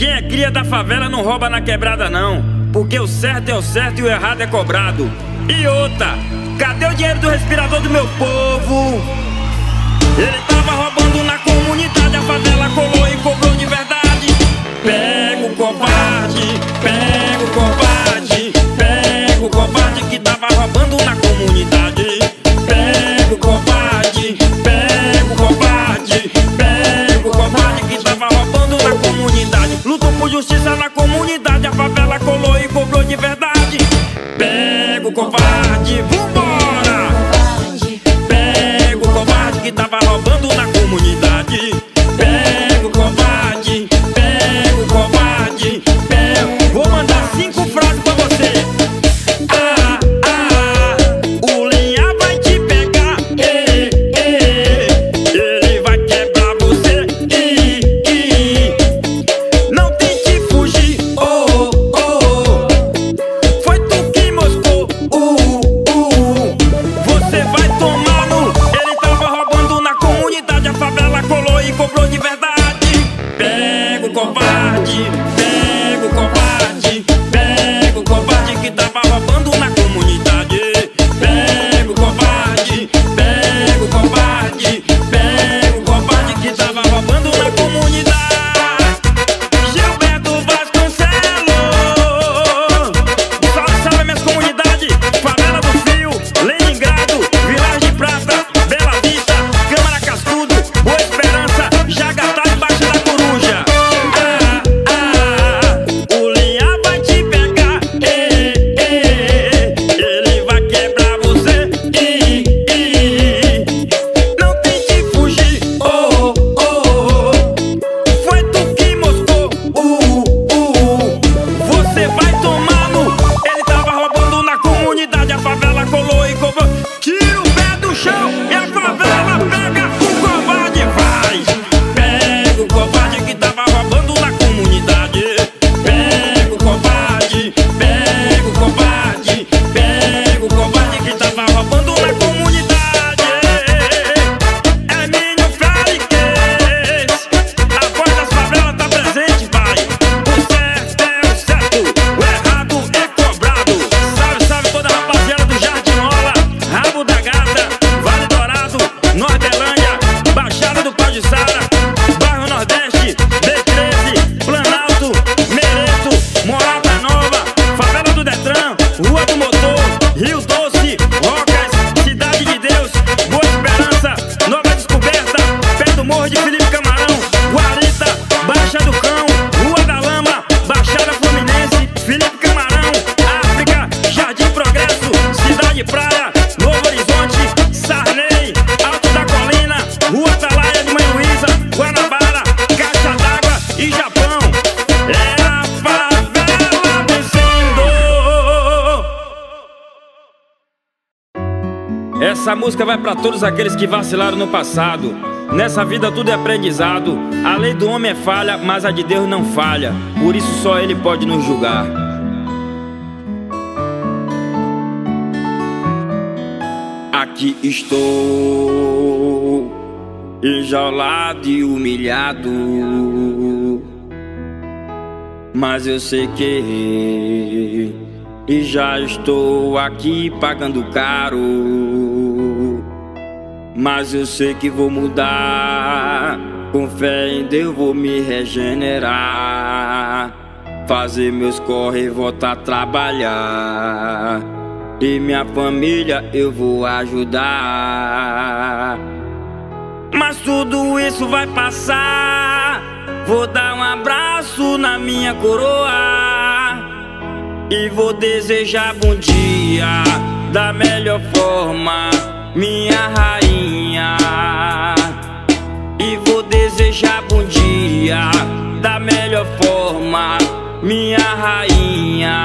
Quem é cria da favela não rouba na quebrada não, porque o certo é o certo e o errado é cobrado. E outra, cadê o dinheiro do respirador do meu povo? Ele tava roubando na comunidade, a favela colou e cobrou de verdade. Pega o covarde, pega o covarde, pega o covarde que tava roubando na comunidade. Pega o covarde, pega o covarde, pega o covarde que tava roubando na comunidade. Lutou por justiça na comunidade, a favela colou e cobrou de verdade. Pega o covarde, vambora! Pega o covarde que tava roubando na comunidade. Pega o covarde, pega o covarde, pega. Vou mandar 5 frases pra você. O linha vai te pegar, ele vai quebrar você, não tente fugir, foi tu que moscou, você vai tomar no. Ele tava roubando na comunidade, a favela colou e cobrou de verdade. Pega o covarde, pega o covarde, pega o covarde que tava roubando na comunidade. Pega o covarde, pega o covarde, pega o covarde que tava roubando na comunidade. Gilberto Vasconcelos, salve, salve minhas comunidades. Favela do Fio, Leningrado, Village de Prata, Bela Vista, Câmara Cascudo, Boa Esperança, Jagatá e Baixa da Coruja. O linha vai te pegar, ele vai quebrar você, não tente fugir, foi tu que moscou, você vai tomar no. Ele tava roubando na comunidade, a favela colou e cobrou. Tira o pé do chão e a favela pega o covarde, vai. Pega o covarde que tava roubando na comunidade. Pega o covarde, pega o covarde, pega o covarde que tava roubando na comunidade. É Minho Félix, a voz das favelas tá presente, vai. O certo é o certo, o errado é cobrado. Salve, salve toda a rapaziada do Jardinola, Rabo da Gata, Vale Dourado, Nordelândia, Baixada do Pajuçara, Bairro Nordeste, B13, Planalto, Mereto, Morada Nova, Favela do Detran, Rua do Motor, Rio Doce, Rocas, Cidade de Deus, Boa Esperança, Nova Descoberta, Pé do Morro de Felipe Camarão, Guarita, Baixa do Cão, Rua da Lama, Baixada Fluminense, Felipe Camarão, África, Jardim Progresso, Cidade Praia, Novo Horizonte, Sarney, Alto da Colina, Rua Atalaia de Mãe Luísa, Guanabara, Caixa d'Água e Japão. É a favela vencendo. Essa música vai pra todos aqueles que vacilaram no passado. Nessa vida tudo é aprendizado. A lei do homem é falha, mas a de Deus não falha. Por isso só Ele pode nos julgar. Aqui estou, enjaulado e humilhado, mas eu sei que e já estou aqui pagando caro. Mas eu sei que vou mudar, com fé em Deus vou me regenerar, fazer meus corre e voltar a trabalhar, e minha família eu vou ajudar. Mas tudo isso vai passar, vou dar um abraço na minha coroa e vou desejar bom dia da melhor forma, minha rainha. E vou desejar bom dia da melhor forma, minha rainha.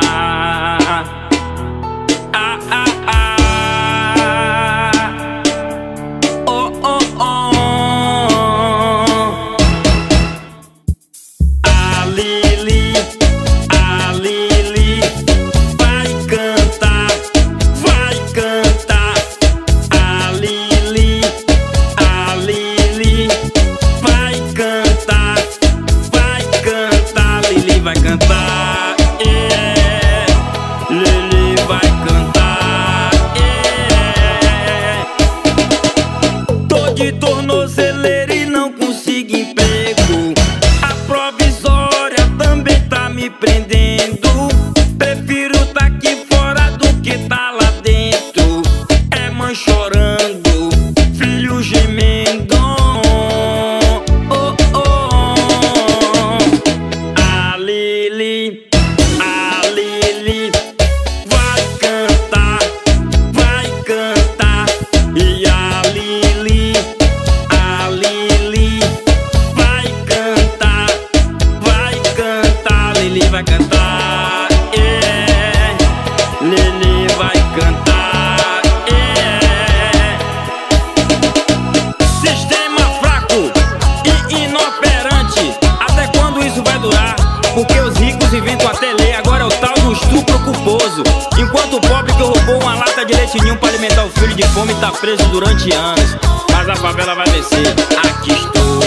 esse ninho pra alimentar o filho de fome tá preso durante anos. Mas a favela vai vencer. Aqui estou,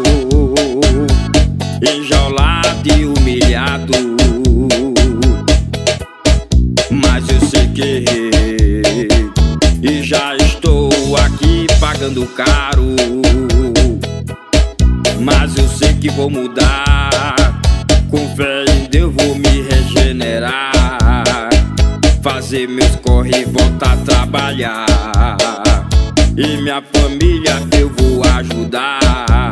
enjaulado e humilhado, mas eu sei que errei e já estou aqui pagando caro. Mas eu sei que vou mudar, com fé em Deus vou me regenerar, fazer meus corre e voltar a trabalhar, e minha família eu vou ajudar.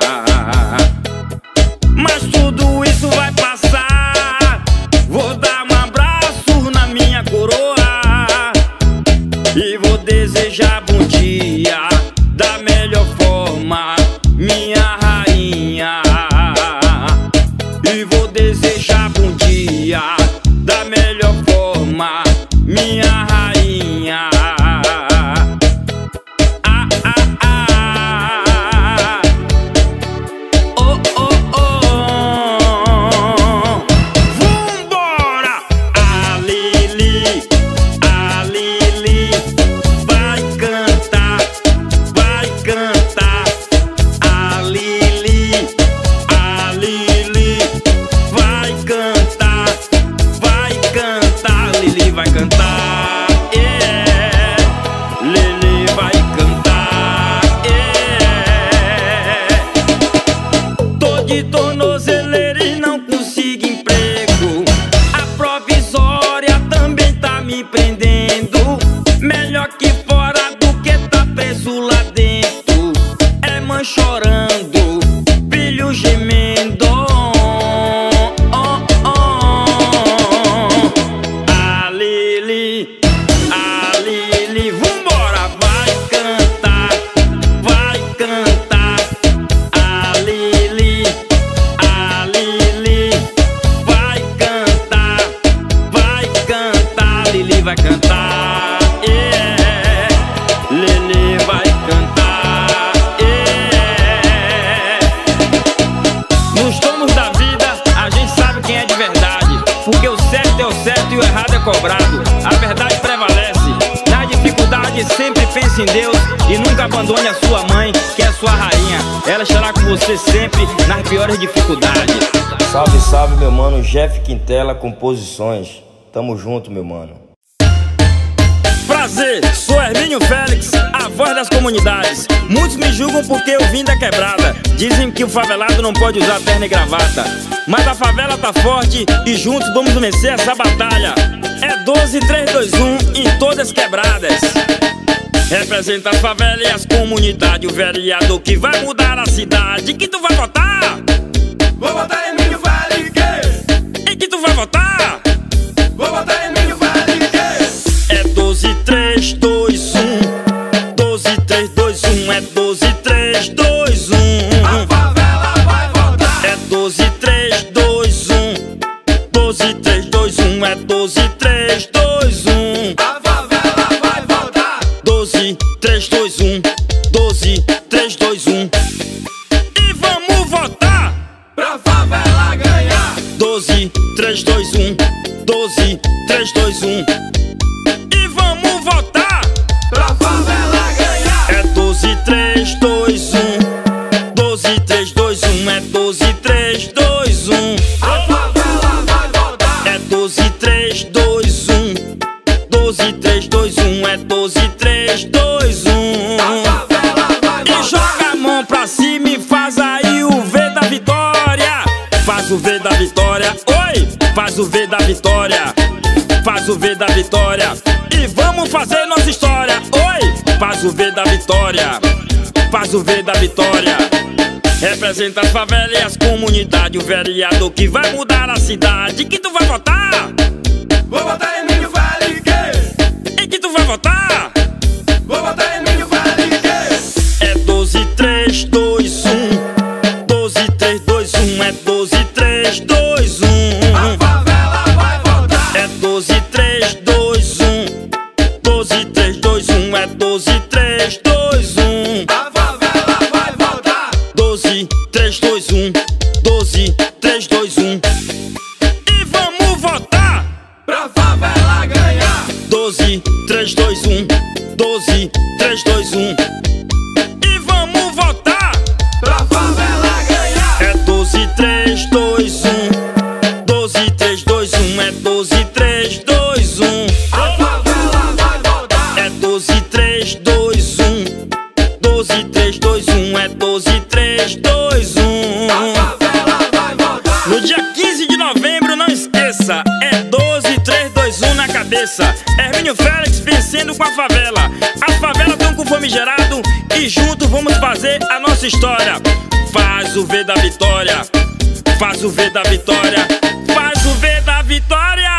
Mas tudo isso vai passar, vou dar um abraço na minha coroa e vou desejar bom dia da melhor forma, minha rainha. E vou desejar bom dia da melhor forma, minha rainha. Oh, oh, oh. Vambora! A Lili vai cantar, vai cantar. A Lili vai cantar, vai cantar. Lili vai cantar, yeah. Lili vai cantar, yeah. Tô de tornozeleira e não consigo emprego, a provisória também tá me prendendo. Melhor que fora do que tá preso lá dentro. É mãe chorando, filho gemendo. A Lili, vambora, vai cantar, vai cantar. A Lili vai cantar, vai cantar. Lili vai cantar, yeah. Lili vai cantar, yeah. Nos tomos da vida a gente sabe quem é de verdade, porque o certo é o certo e o errado é cobrado. A verdade prevalece. Na dificuldade sempre pense em Deus e nunca abandone a sua mãe, que é a sua rainha. Ela estará com você sempre nas piores dificuldades. Salve, salve, meu mano Jeff Quintela Composições. Tamo junto, meu mano. Prazer, sou Hermínio Félix, a voz das comunidades. Muitos me julgam porque eu vim da quebrada. Dizem que o favelado não pode usar terno e gravata, mas a favela tá forte e juntos vamos vencer essa batalha. É 12, 3, 2, 1 em todas as quebradas. Representa as favelas e as comunidades, o vereador que vai mudar a cidade. Em que tu vai votar? Vou votar em Hermínio Félix. Em que tu vai votar? Vou votar em Hermínio Félix. É 12, 3, 2, 1. 12, 3, 2, 1. É 12, 3, 2, 1. A favela vai votar. É 12, 3, 2, 1. 12, 3, 2, 1. É 12, 3, 2, 1. A favela vai votar. 12, 3, 2, 1. 12, 3, 2, 1. E vamos votar Pra favela ganhar. 12, 3, 2, 1. 12, 3, 2, 1. E vamos votar Pra favela ganhar. É 12, 3, 2, 1. 12, 3, 2, 1. É 12, 3, 2, 1. A favela vai votar. É 12, 3, 2, 1. 12, 3, 2, 1. É 12, 3, 2, 1. A favela vai E votar. joga a mão pra cima e faz aí o V da vitória. Faz o V da vitória, oi! Faz o V da vitória. Faz o V da vitória. E vamos fazer nossa história, oi! Faz o V da vitória. Faz o V da vitória. Representa as favelas e as comunidades, o vereador que vai mudar a cidade. Em que tu vai votar? Vou votar em Hermínio Félix. Em que tu vai votar? Vou votar em Hermínio Félix. É 12, 3, 2, 1. 12, 3, 2, 1. É 12, 3, 2, 1. A favela vai votar. É 12, 3, 2, 1. 12, 3, 2, 1. É 12, 3, 2, 1. A favela vai votar. 12, 3, 2, 1. 12, 3, 2, 1. E vamos votar Pra favela ganhar. 12, 3, 2, 1. 3, 2, 1. A favela vai voltar. No dia 15 de novembro, não esqueça, é 12, 3, 2, 1 na cabeça. Hermínio Félix vencendo com a favela. As favelas estão com fome gerado e juntos vamos fazer a nossa história. Faz o V da vitória, faz o V da vitória, faz o V da vitória,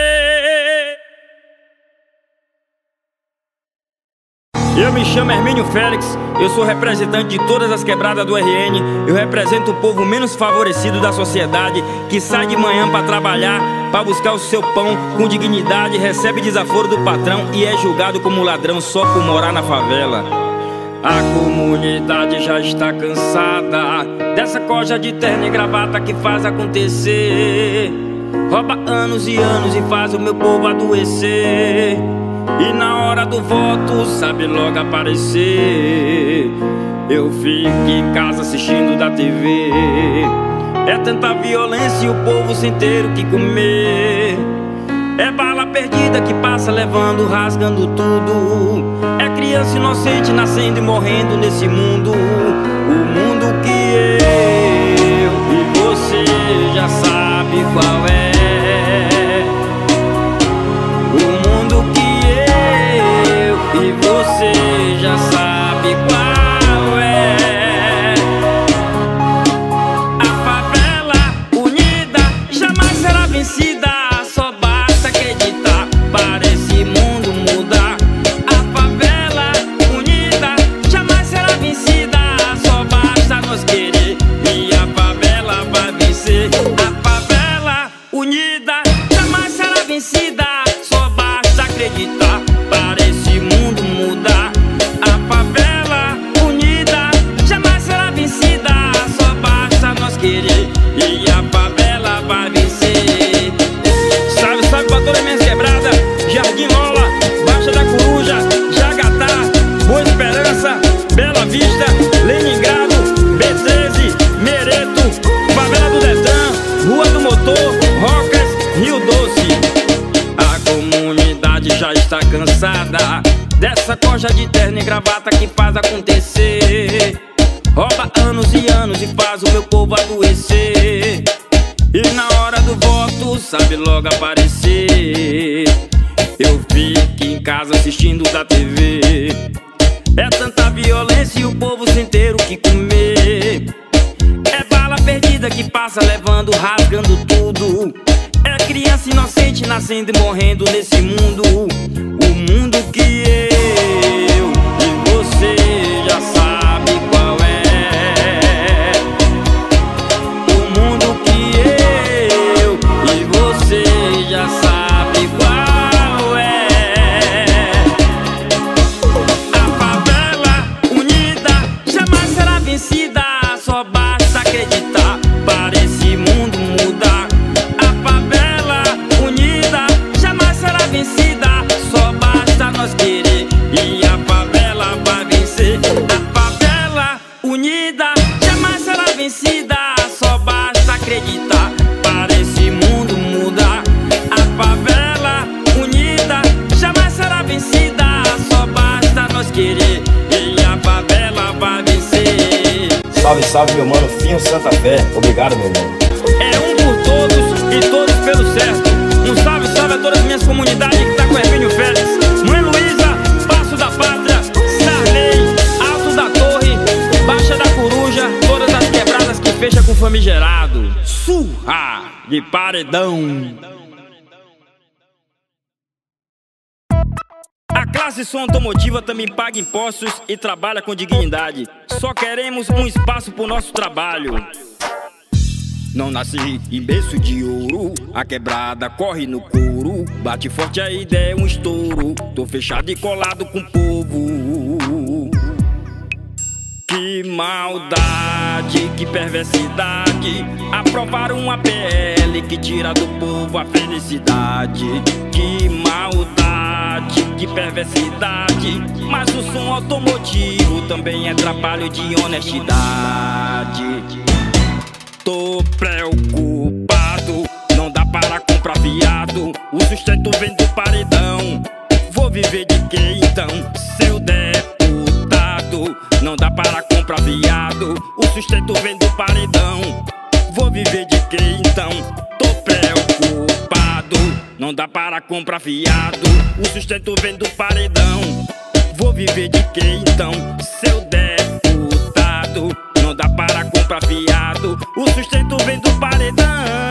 Eu me chamo Hermínio Félix, eu sou representante de todas as quebradas do RN. Eu represento o povo menos favorecido da sociedade, que sai de manhã pra trabalhar, pra buscar o seu pão com dignidade, recebe desaforo do patrão e é julgado como ladrão só por morar na favela. A comunidade já está cansada dessa coja de terno e gravata que faz acontecer. Rouba anos e anos e faz o meu povo adoecer. E na hora do voto sabe logo aparecer. Eu fico em casa assistindo da TV. É tanta violência e o povo sem ter o que comer. É bala perdida que passa levando, rasgando tudo. É criança inocente nascendo e morrendo nesse mundo. O mundo que eu e você já sabe qual é. O mundo que e você já sabe qual é. A favela unida jamais será vencida. Só basta acreditar para esse mundo mudar. A favela unida jamais será vencida. Só basta nós querer e a favela vai vencer. A favela unida jamais será vencida. Só basta acreditar para esse mundo mudar. A favela unida jamais será vencida. Só basta nós querer e a favela vai vencer. Salve, salve pra todas as minhas quebradas: Jardim Lola, Baixa da Coruja, Jagatá, Boa Esperança, Bela Vista, Leningrado, B13, Mereto, Favela do Detran, Rua do Motor, Rocas, Rio Doce. A comunidade já está cansada dessa coja de terno e gravata que faz acontecer. Rouba anos e anos e faz o meu povo adoecer. E na hora do voto sabe logo aparecer. Eu fico em casa assistindo da TV. É tanta violência e o povo sem ter o que comer. É bala perdida que passa levando, rasgando tudo. É criança inocente nascendo e morrendo nesse mundo. O mundo que eu e você já sabe qual é. O mundo que eu e você já sabe qual é. A favela unida jamais será vencida. Só basta acreditar para esse mundo mudar. A favela unida jamais será vencida. Só basta nós querer e a favela vai vencer. A favela unida jamais será vencida. Só basta acreditar para esse mundo mudar. A favela unida jamais será vencida. Só basta nós querer e a favela vai vencer. Salve, salve, meu mano Finho Santa Fé. Obrigado, meu mano. É um por todos e todos pelo certo. Um salve, salve a todas as minhas comunidades que tá com Hermínio Félix. Mãe Luísa, Passo da Pátria, Sarney, Alto da Torre, Baixa da Coruja, todas as quebradas que fecha com famigerado. Surra de paredão. A classe som automotiva também paga impostos e trabalha com dignidade. Só queremos um espaço pro nosso trabalho. Não nasci em berço de ouro, a quebrada corre no couro. Bate forte a ideia, é um estouro. Tô fechado e colado com o povo. Que maldade, que perversidade. Aprovaram uma PL que tira do povo a felicidade. Que maldade, que perversidade. Mas o som automotivo também é trabalho de honestidade. Tô preocupado, não dá para comprar viado. O sustento vem do paredão. Vou viver de quê então, seu deputado? Não dá para comprar viado. O sustento sustento vem do paredão. Vou viver de quê então? Tô preocupado, não dá para comprar fiado. O sustento vem do paredão. Vou viver de quê então? Seu deputado, não dá para comprar fiado. O sustento vem do paredão.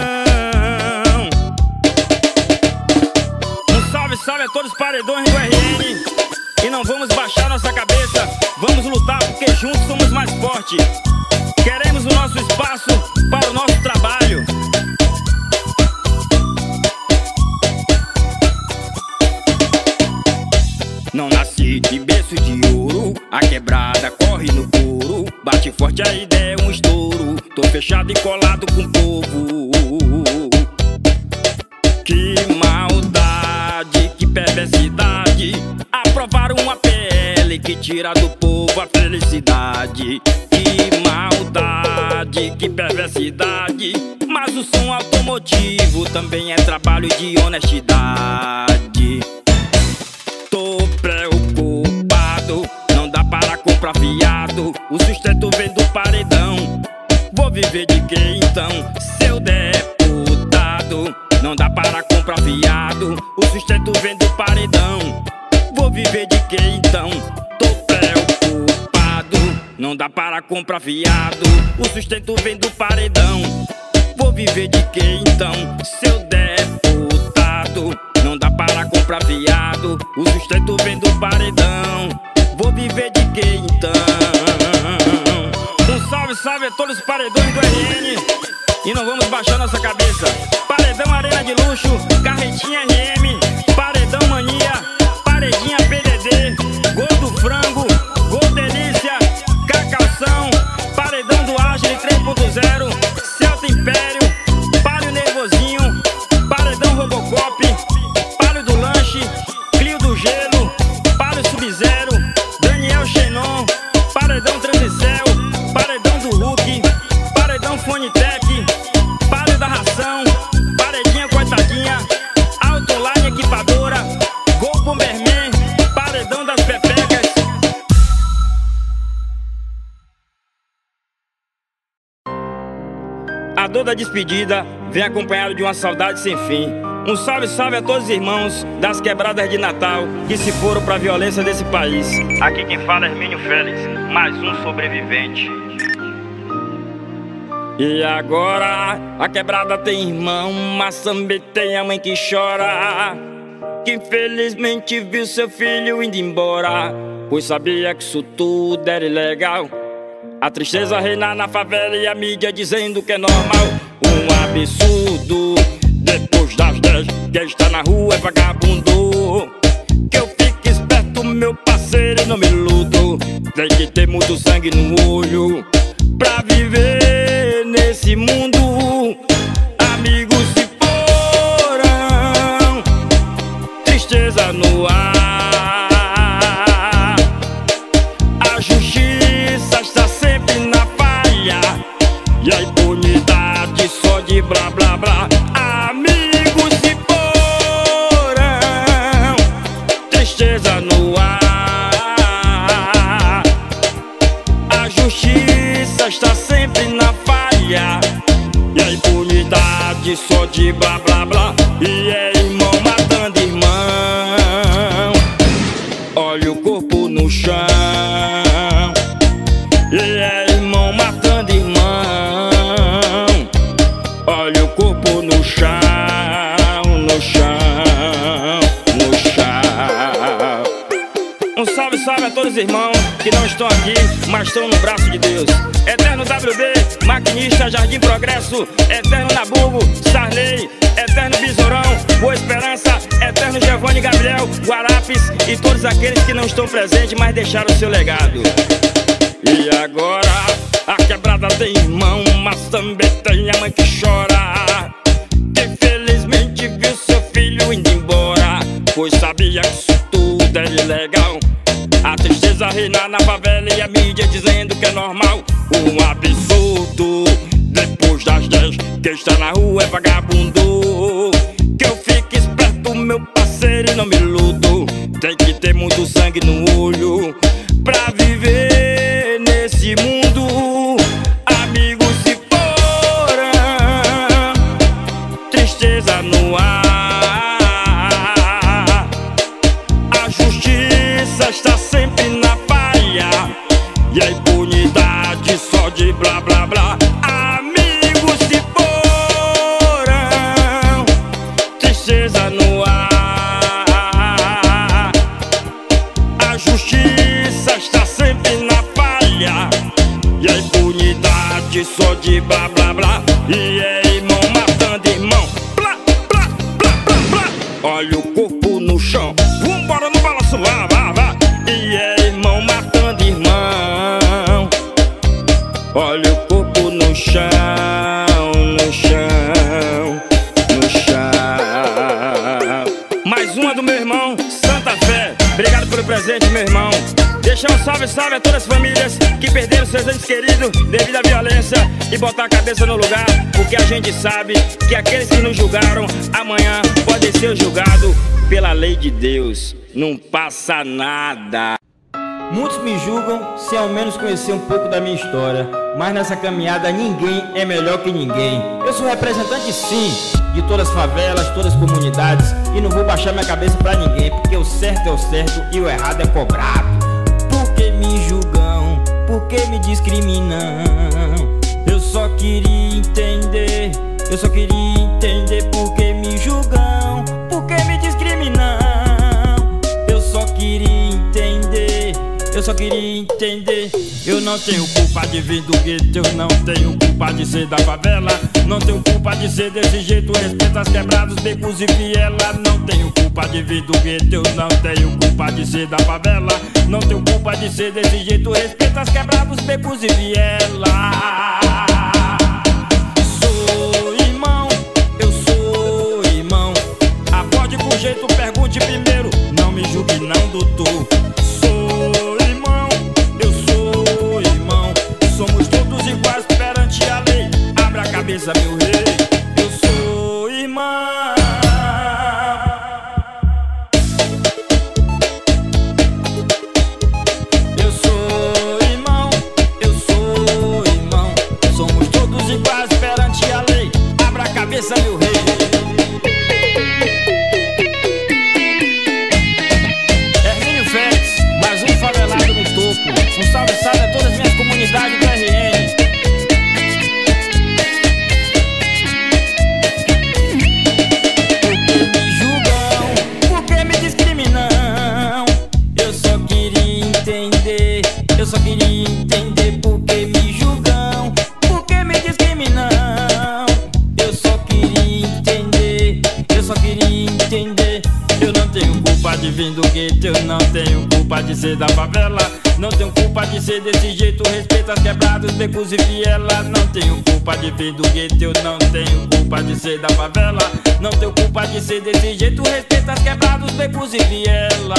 Um salve, salve a todos os paredões do RN. E não vamos baixar nossa cabeça, vamos lutar porque juntos somos mais fortes. Queremos o nosso espaço para o nosso trabalho. Não nasci de berço de ouro, a quebrada corre no couro. Bate forte, a ideia é um estouro. Tô fechado e colado com o povo. Que maldade, que perversidade. Aprovaram uma PL que tira do povo a felicidade. Que maldade, que perversidade. Mas o som automotivo também é trabalho de honestidade. Tô preocupado, não dá para comprar fiado. O sustento vem do paredão. Vou viver de quê então? Seu deputado, não dá para comprar fiado. O sustento vem do paredão. Vou viver de quê então? Tô preocupado, não dá para comprar fiado. O sustento vem do paredão. Vou viver de quê então? Seu deputado, não dá para comprar fiado. O sustento vem do paredão. Vou viver de quê então? Um salve, salve a todos os paredões do RN. E não vamos baixar nossa cabeça. Paredão Arena de Luxo, Carretinha RM, Paredão Mania, Paredinha PDD, Gol do Frango, Gol Delícia, Cacaução, Paredão do Agile 3.0, Celta Império, Palio Nervosinho, Paredão Robocop, Palio do Lanche, Clio do Gelo, Palio Sub-Zero, Daniel Xenon, Paredão Transicel, Paredão do Hulk, Paredão Fonitec, Palio da Ração, Paredinha Coitadinha, Autoline Equipadora, Gol Bomberman, Paredão das Pepecas. A dor da despedida vem acompanhado de uma saudade sem fim. Um salve, salve a todos os irmãos das quebradas de Natal que se foram pra violência desse país. Aqui quem fala é Hermínio Félix, mais um sobrevivente. E agora a quebrada tem irmão, mas também tem a mãe que chora, que infelizmente viu seu filho indo embora, pois sabia que isso tudo era ilegal. A tristeza reina na favela e a mídia dizendo que é normal. Um absurdo, depois das 10, quem está na rua é vagabundo. Que eu fique esperto, meu parceiro, e não me iludo. Tem que ter muito sangue no olho pra viver nesse mundo. Amigos se foram, tristeza no ar. A justiça está sempre na falha e a impunidade só de blá blá blá. Amigos se foram, tristeza no ar. A justiça está sempre na falha e a impunidade só de blá blá blá. E é irmão matando irmão. Olha o corpo no chão. E é irmão matando irmão. Olha o corpo no chão, no chão, no chão. Um salve, salve a todos os irmãos que não estão aqui, mas estão no braço de Deus. Eterno WB, Maquinista, Jardim Progresso, Eterno Nabugo, Sarney, Eterno Besourão, Boa Esperança, Eterno Giovanni Gabriel, Guarapes e todos aqueles que não estão presentes, mas deixaram o seu legado. E agora a quebrada tem irmão, mas também tem a mãe que chora, que infelizmente viu seu filho indo embora, pois sabia que isso tudo era ilegal. A tristeza reina na favela e a mídia dizendo que é normal. Um absurdo, depois das 10, quem está na rua é vagabundo. Que eu fique esperto, meu parceiro, e não me iludo. Tem que ter muito sangue no olho pra viver nesse mundo. de blá blá blá. E é irmão matando irmão. Blá, blá, blá, blá, blá. Olha o corpo no chão. Vambora no balanço, vá, vá, vá. E é irmão matando irmão. Olha o corpo no chão, no chão, no chão. Mais uma do meu irmão, Santa Fé. Obrigado pelo presente, meu irmão. Deixar um salve, salve a todas as famílias que perderam seus entes queridos devido à violência, e botar a cabeça no lugar, porque a gente sabe que aqueles que nos julgaram amanhã podem ser julgados pela lei de Deus. Não passa nada. Muitos me julgam sem ao menos conhecer um pouco da minha história, mas nessa caminhada ninguém é melhor que ninguém. Eu sou representante sim de todas as favelas, todas as comunidades, e não vou baixar minha cabeça pra ninguém, porque o certo é o certo e o errado é cobrado. Por que me julgam? Por que me discriminam? Eu só queria entender, eu só queria entender por que me julgam, por que me discriminam. Eu só queria entender, eu só queria entender. Eu não tenho culpa de vir do gueto, eu não tenho culpa de ser da favela, não tenho culpa de ser desse jeito, respeito as quebrados, becos e viela. Não tenho culpa de vir do gueto, eu não tenho culpa de ser da favela, não tenho culpa de ser desse jeito, respeito as quebrados, becos e viela. Sou irmão, eu sou irmão. Aborde com jeito, pergunte primeiro, não me julgue não, doutor. Sou irmão, eu sou irmão. Somos todos iguais perante a lei. Abra a cabeça, meu rei. Eu sou irmão. Eu sou irmão, eu sou irmão. Somos todos iguais perante a lei. Abra a cabeça, meu rei. Um salve, salve a todas as minhas comunidades do RN. Por que me julgam? Por que me discriminam? Eu só queria entender, eu só queria entender por que me julgam, por que me discriminam. Eu só queria entender, eu só queria entender. Eu não tenho culpa de vir do gueto, eu não tenho culpa de ser da favela, não tenho culpa de ser desse jeito, respeito as quebrados, becos e viela. Não tenho culpa de vir do gueto, eu não tenho culpa de ser da favela, não tenho culpa de ser desse jeito, respeito as quebrados, becos e viela.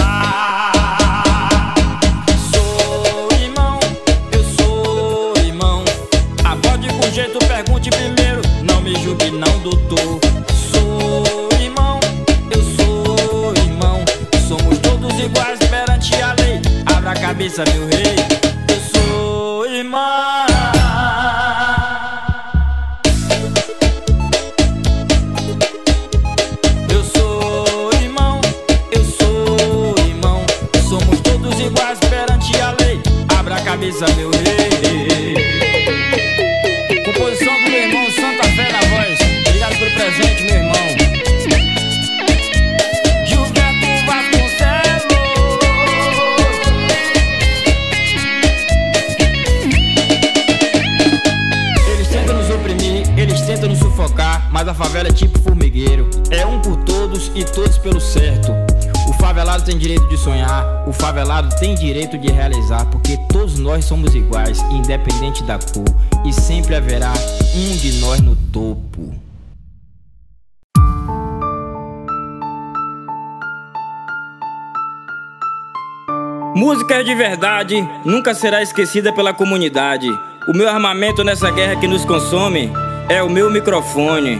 Sou irmão, eu sou irmão. Aborde com jeito, pergunte primeiro, não me julgue não, doutor. Sou irmão, eu sou irmão. Somos todos iguais perante a lei. Abra a cabeça, meu rei. Eu sou irmão. Eu sou irmão, eu sou irmão. Somos todos iguais perante a lei. Abra a cabeça, meu rei. Composição do meu irmão Santa Fé na voz. Obrigado pelo presente, meu irmão. Eles tentam nos sufocar, mas a favela é tipo formigueiro. É um por todos e todos pelo certo. O favelado tem direito de sonhar, o favelado tem direito de realizar, porque todos nós somos iguais, independente da cor, e sempre haverá um de nós no topo. Música de verdade nunca será esquecida pela comunidade. O meu armamento nessa guerra que nos consome é o meu microfone.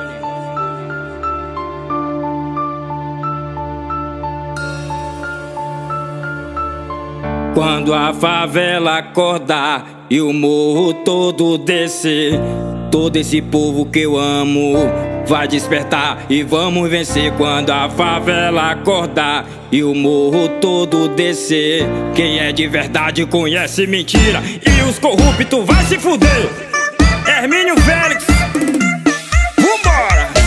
Quando a favela acordar e o morro todo descer, todo esse povo que eu amo vai despertar e vamos vencer. Quando a favela acordar e o morro todo descer, quem é de verdade conhece mentira e os corruptos vai se fuder. Hermínio Félix, vambora!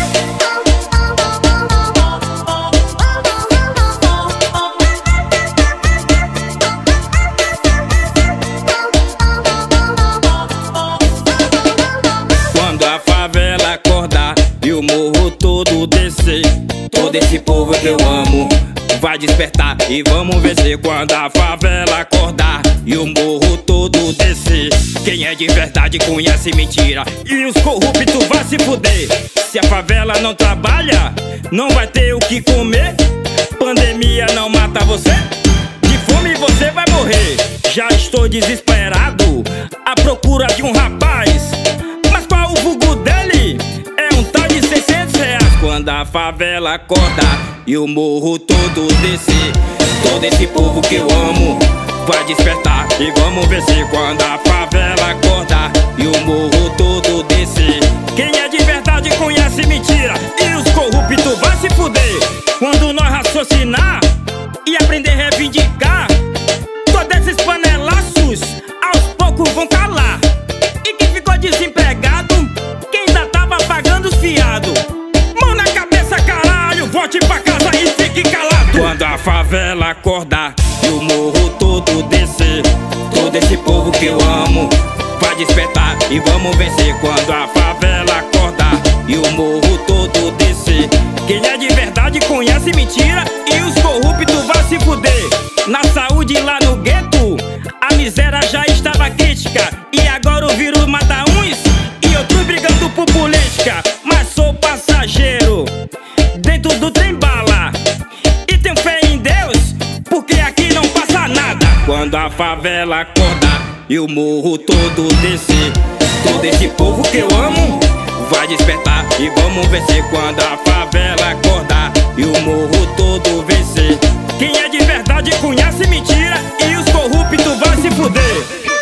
Todo esse povo que eu amo vai despertar e vamos vencer quando a favela acordar e o morro todo descer. Quem é de verdade conhece mentira e os corruptos vai se fuder. Se a favela não trabalha, não vai ter o que comer. Pandemia não mata você, de fome você vai morrer. Já estou desesperado à procura de um rapaz, mas qual o vulgo dele? É um tal de 600 reais. Quando a favela acordar e o morro todo descer, todo esse povo que eu amo vai despertar e vamos vencer quando a favela acordar e o morro todo descer. Quem é de verdade conhece mentira e os corruptos vai se fuder. Quando nós raciocinar e aprender a reivindicar, todos esses panelaços aos poucos vão calar. E quem ficou desempregado, quem ainda tava pagando os fiados, mão na cabeça caralho, volte pra casa e fique calado. Quando a favela acordar e o morro todo descer, todo esse povo que eu amo vai despertar e vamos vencer quando a favela acordar e o morro todo descer. Quem é de verdade conhece mentira e os corruptos vai se fuder. Na saúde lá no gueto, a miséria já estava crítica e agora o vírus mata uns e outros brigando por política. Mas sou passageiro dentro do trem bala e tenho fé em Deus, porque aqui não passa nada. Quando a favela acordar e o morro todo descer, todo esse povo que eu amo vai despertar e vamos vencer quando a favela acordar e o morro todo vencer. Quem é de verdade conhece mentira e os corruptos vai se fuder.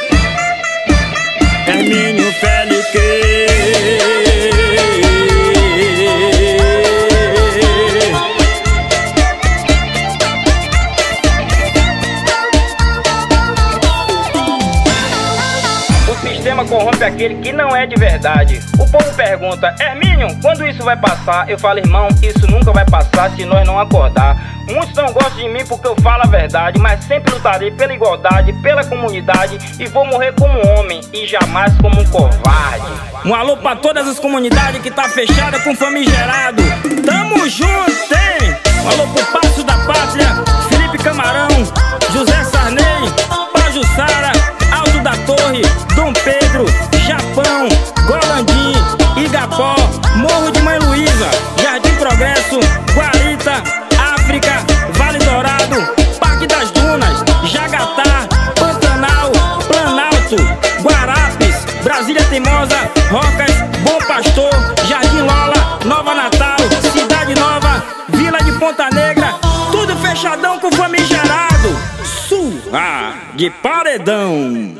Hermínio Félix. O sistema corrompe aquele que não é de verdade. O povo pergunta: Hermínio, quando isso vai passar? Eu falo: irmão, isso nunca vai passar se nós não acordar. Muitos não gostam de mim porque eu falo a verdade, mas sempre lutarei pela igualdade, pela comunidade e vou morrer como um homem e jamais como um covarde. Um alô pra todas as comunidades que tá fechada com famigerado. Tamo junto, hein? Um alô pro Passo da Pátria, Felipe Camarão, José Sarney, Pajuçara, Alto da Torre, Dom Pedro, Japão, Golandim, Igapó, Morro de Mãe Luísa, Jardim Progresso, Guarita, África, Vale Dourado, Parque das Dunas, Jagatá, Pantanal, Planalto, Guarapes, Brasília Teimosa, Rocas, Bom Pastor, Jardim Lola, Nova Natal, Cidade Nova, Vila de Ponta Negra, tudo fechadão com famigerado. Surra de paredão.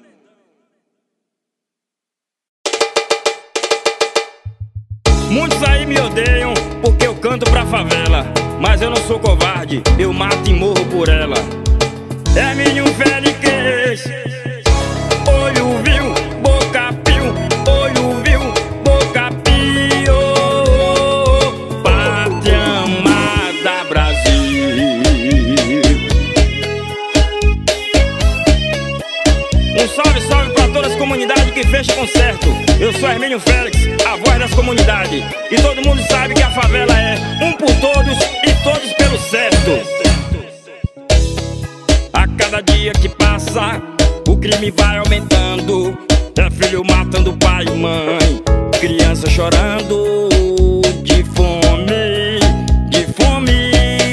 Muitos aí me odeiam porque eu canto pra favela, mas eu não sou covarde, eu mato e morro por ela. Hermínio Félix, olho viu, boca piu, olho viu, boca pio, pátria amada Brasil. Um salve, salve pra todas as comunidades que fecham concerto. Eu sou Hermínio Félix, a voz das comunidades, e todo mundo sabe que a favela é um por todos e todos pelo certo. A cada dia que passa, o crime vai aumentando. É filho matando pai e mãe, criança chorando de fome, de fome.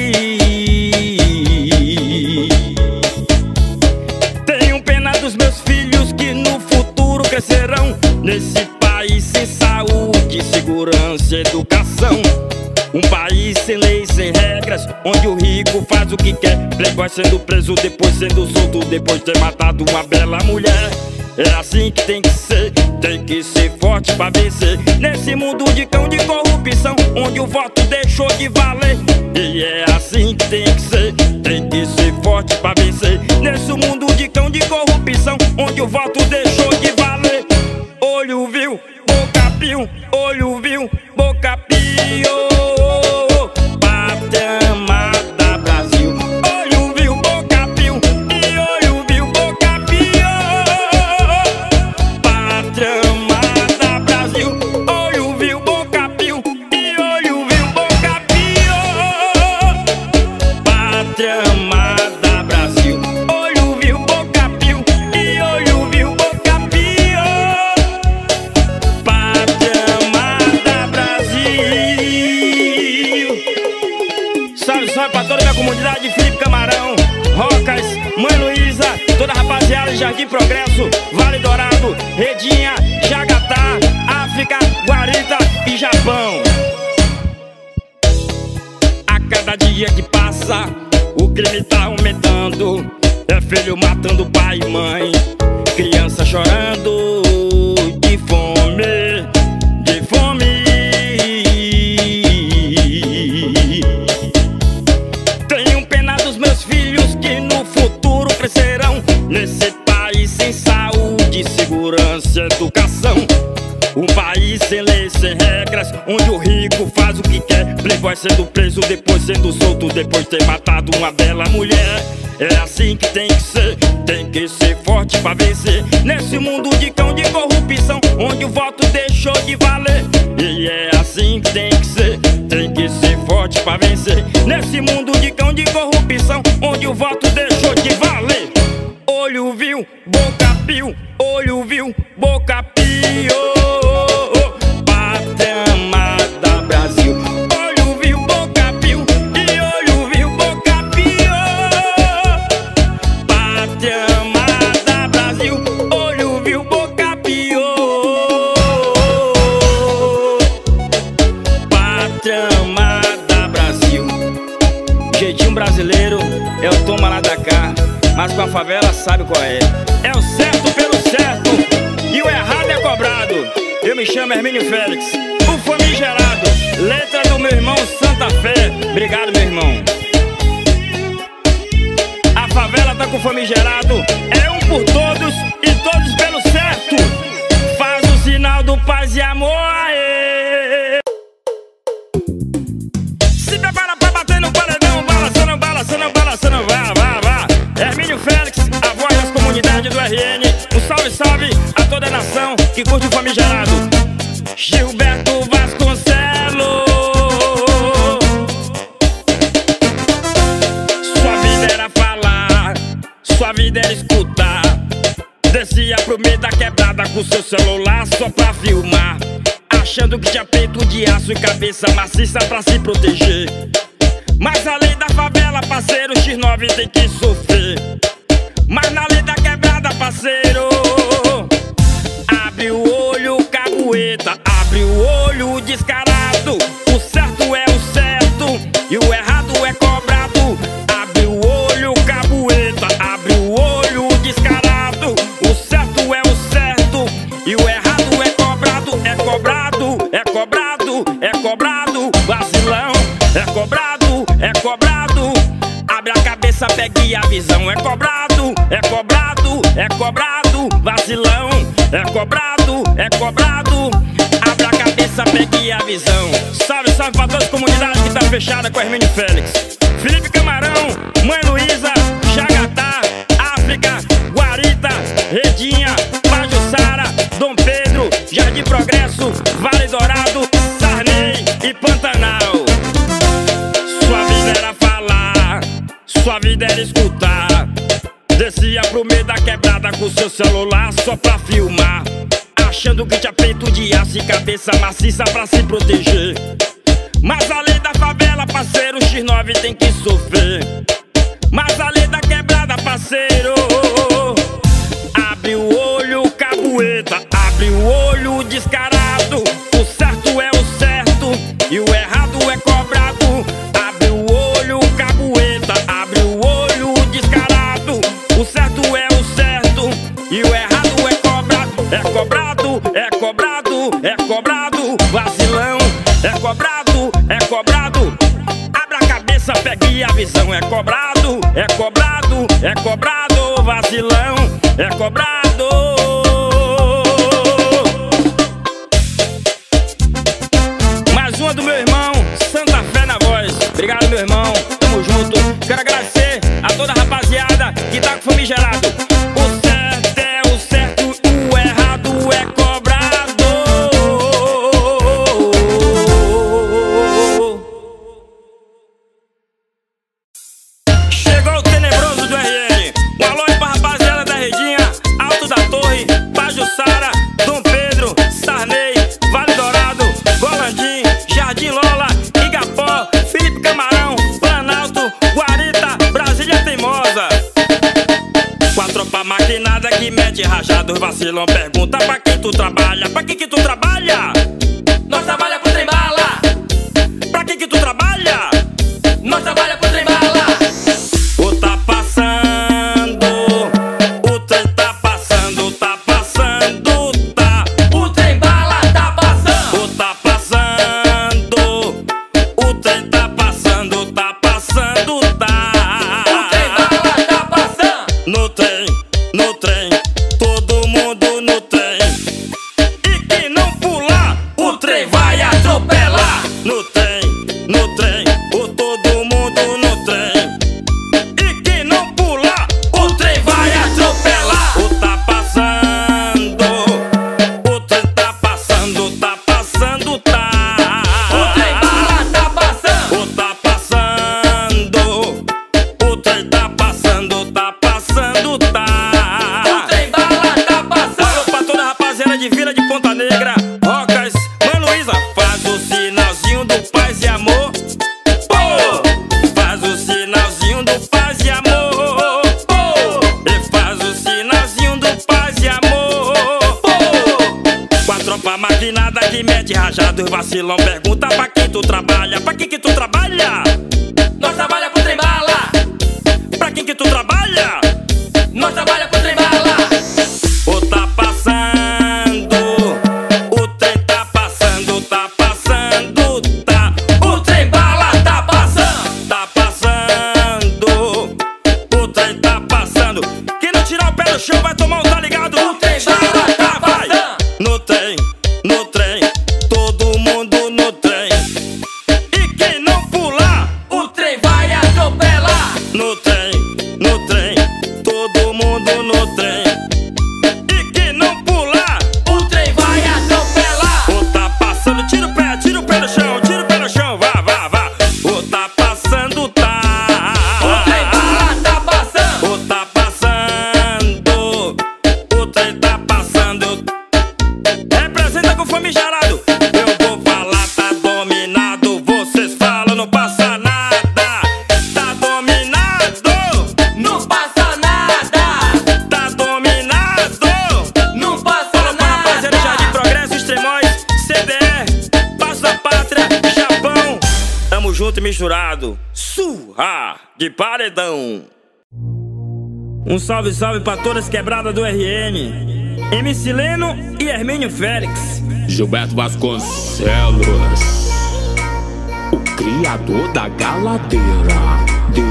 Tenho pena dos meus filhos que no futuro crescerão nesse país sem saúde, segurança e educação. Um país sem leis, sem regras, onde o rico faz o que quer. Playboy sendo preso, depois sendo solto, depois de ter matado uma bela mulher. É assim que tem que ser forte pra vencer. Nesse mundo de cão de corrupção, onde o voto deixou de valer. E é assim que tem que ser forte pra vencer. Nesse mundo de cão de corrupção, onde o voto deixou de valer. Olho viu, boca piu, olho viu, boca pio, pátria amada Brasil. Olho viu, boca piu, e olho viu, boca pio, pátria amada Brasil. Olho viu, boca piu, e olho viu, boca pio. Jardim Progresso, Vale Dourado, Redinha, Jagatá, África, Guarita e Japão. A cada dia que passa, o crime tá aumentando. É filho matando pai e mãe, criança chorando de fome, de fome. Tenho pena dos meus filhos que no futuro crescerão nesse país sem saúde, segurança e educação. Um país sem leis, sem regras, onde o rico faz o que quer. Playboy sendo preso, depois sendo solto, depois ter matado uma bela mulher. É assim que tem que ser forte pra vencer nesse mundo de cão de corrupção, onde o voto deixou de valer. E é assim que tem que ser forte pra vencer nesse mundo de cão de corrupção, onde o voto deixou de valer. Olho viu, boca piu, olho viu, boca piu. Pátria amada Brasil. Olho viu, boca piu, e olho viu, boca piu. Pátria amada Brasil. Olho viu, boca piu. Pátria amada Brasil. Jeitinho brasileiro é o toma lá da cá, mas com a favela sabe qual é. É o certo pelo certo e o errado é cobrado. Eu me chamo Hermínio Félix, o famigerado. Letra do meu irmão Santa Fé. Obrigado, meu irmão. A favela tá com o famigerado. É um por todos e todos pelo certo. Faz o sinal do paz e amor, aê. Se prepara pra bater no paredão, balançando, balançando, balançando, vá, vá, vá. Hermínio Félix, a voz das comunidades do RN. Um salve, salve a toda a nação que curte o famigerado. Gilberto Vasconcelos. Sua vida era falar, sua vida era escutar. Descia pro meio da quebrada com seu celular só pra filmar, achando que tinha peito de aço e cabeça maciça pra se proteger. Mas a lei da favela, parceiro, X9 tem que sofrer. Mas na lei da quebrada, parceiro, abre o olho, cagueta, abre o olho, descarado. O certo é o certo e o errado é cobrado. Abre o olho, cabueta, abre o olho, descarado. O certo é o certo e o errado é cobrado. É cobrado, é cobrado, é cobrado. Vacilão, é cobrado, é cobrado. Abre a cabeça, pegue a visão. É cobrado, é cobrado, é cobrado. Vacilão, é cobrado, é cobrado. Abre a cabeça, pegue a visão. Salve, salve pra todas as comunidades que tá fechada com Hermínio Félix. Felipe Camarão, Mãe Luísa, Jagatá, África, Guarita, Redinha, Pajuçara, Dom Pedro, Jardim Progresso, Vale Dourado, Sarney e Pantanal. Sua vida era falar, sua vida era escutar. Descia pro meio da quebrada com seu celular só pra filmar, achando que tinha peito de aço e cabeça maciça pra se proteger. Mas a lei da favela, parceiro, X9 tem que sofrer. Mas a lei da quebrada, parceiro, abre o olho, cabueta, abre o olho, descarado. O certo é o certo e o errado é cobrado. Abre o olho, cabueta, abre o olho, descarado. O certo é o certo e o errado é cobrado. É cobrado, é cobrado, é cobrado. Vacilão, é cobrado, é cobrado. Abra a cabeça, pegue a visão. É cobrado, é cobrado, é cobrado. Vacilão, é cobrado. Mais uma do meu irmão Santa Fé na voz. Obrigado, meu irmão, tamo junto. Quero agradecer a toda a rapaziada que tá com o famigerado. O certo é o certo, o errado é cobrado. Chegou o tenebroso do RN. Um alô aí pra rapaziada da Redinha, Alto da Torre, vacilão pergunta pra quem tu trabalha. Pra quem que tu trabalha? Nós trabalha pro trem bala. Pra quem que tu trabalha? Nós trabalha pro trem bala. O tá passando, o trem tá passando, tá passando, tá. O trem bala tá passando. O tá passando, o trem tá passando, tá passando, tá. O trem bala tá passando. No trem, todo mundo no trem. E quem não pular, O trem vai atropelar. no trem, o todo mundo no trem. E quem não pular, O trem vai atropelar. o tá passando, o trem tá passando, tá passando, tá. O trem bala tá passando. O tá passando, o trem tá passando, tá passando, tá. O trem bala tá passando. Alô pra toda a rapaziada de Vila de Ponta Negra, Rocas, Manuísa, faz o sinalzinho do paz e amor. Pô! Faz o sinalzinho do paz e amor. Pô! E faz o sinalzinho do paz e amor. Pô! Com a tropa maquinada que mede rajado, o vacilão pergunta pra quem tu trabalha. Pra quem que tu trabalha? Nós trabalha pro trem bala. Pra quem que tu trabalha? Nós trabalha pro trem bala. O tá passando, o trem tá passando, tá passando, tá. O trem bala tá passando. Tá passando, o trem tá passando. Quem não tirar o pé do chão vai tomar um tá ligado. O trem bala tá Vai. passando. No trem, todo mundo no trem. E quem não pular, O trem vai atropelar. no trem, todo mundo no trem. E quem não pular, O trem vai atropelar. o tá passando, tira o pé no chão, tira o pé no chão, vá, vá, vá. O tá passando, tá. O trem bala tá passando. O tá passando, o trem tá passando. Representa com famigerado. Eu vou falar, tá dominado. Vocês falam, não passa nada. Tá dominado, Não passa nada. tá dominado. Não passa Fala pra rapaziada de Jardim nada. Progresso, Extremóis, CDR, Passo da Pátria, Japão. Tamo junto e misturado. Surra de paredão. Um salve, salve pra todas quebradas do RN. MC Leno e Hermínio Félix. Gilberto Vasconcelos, o criador da galadeira.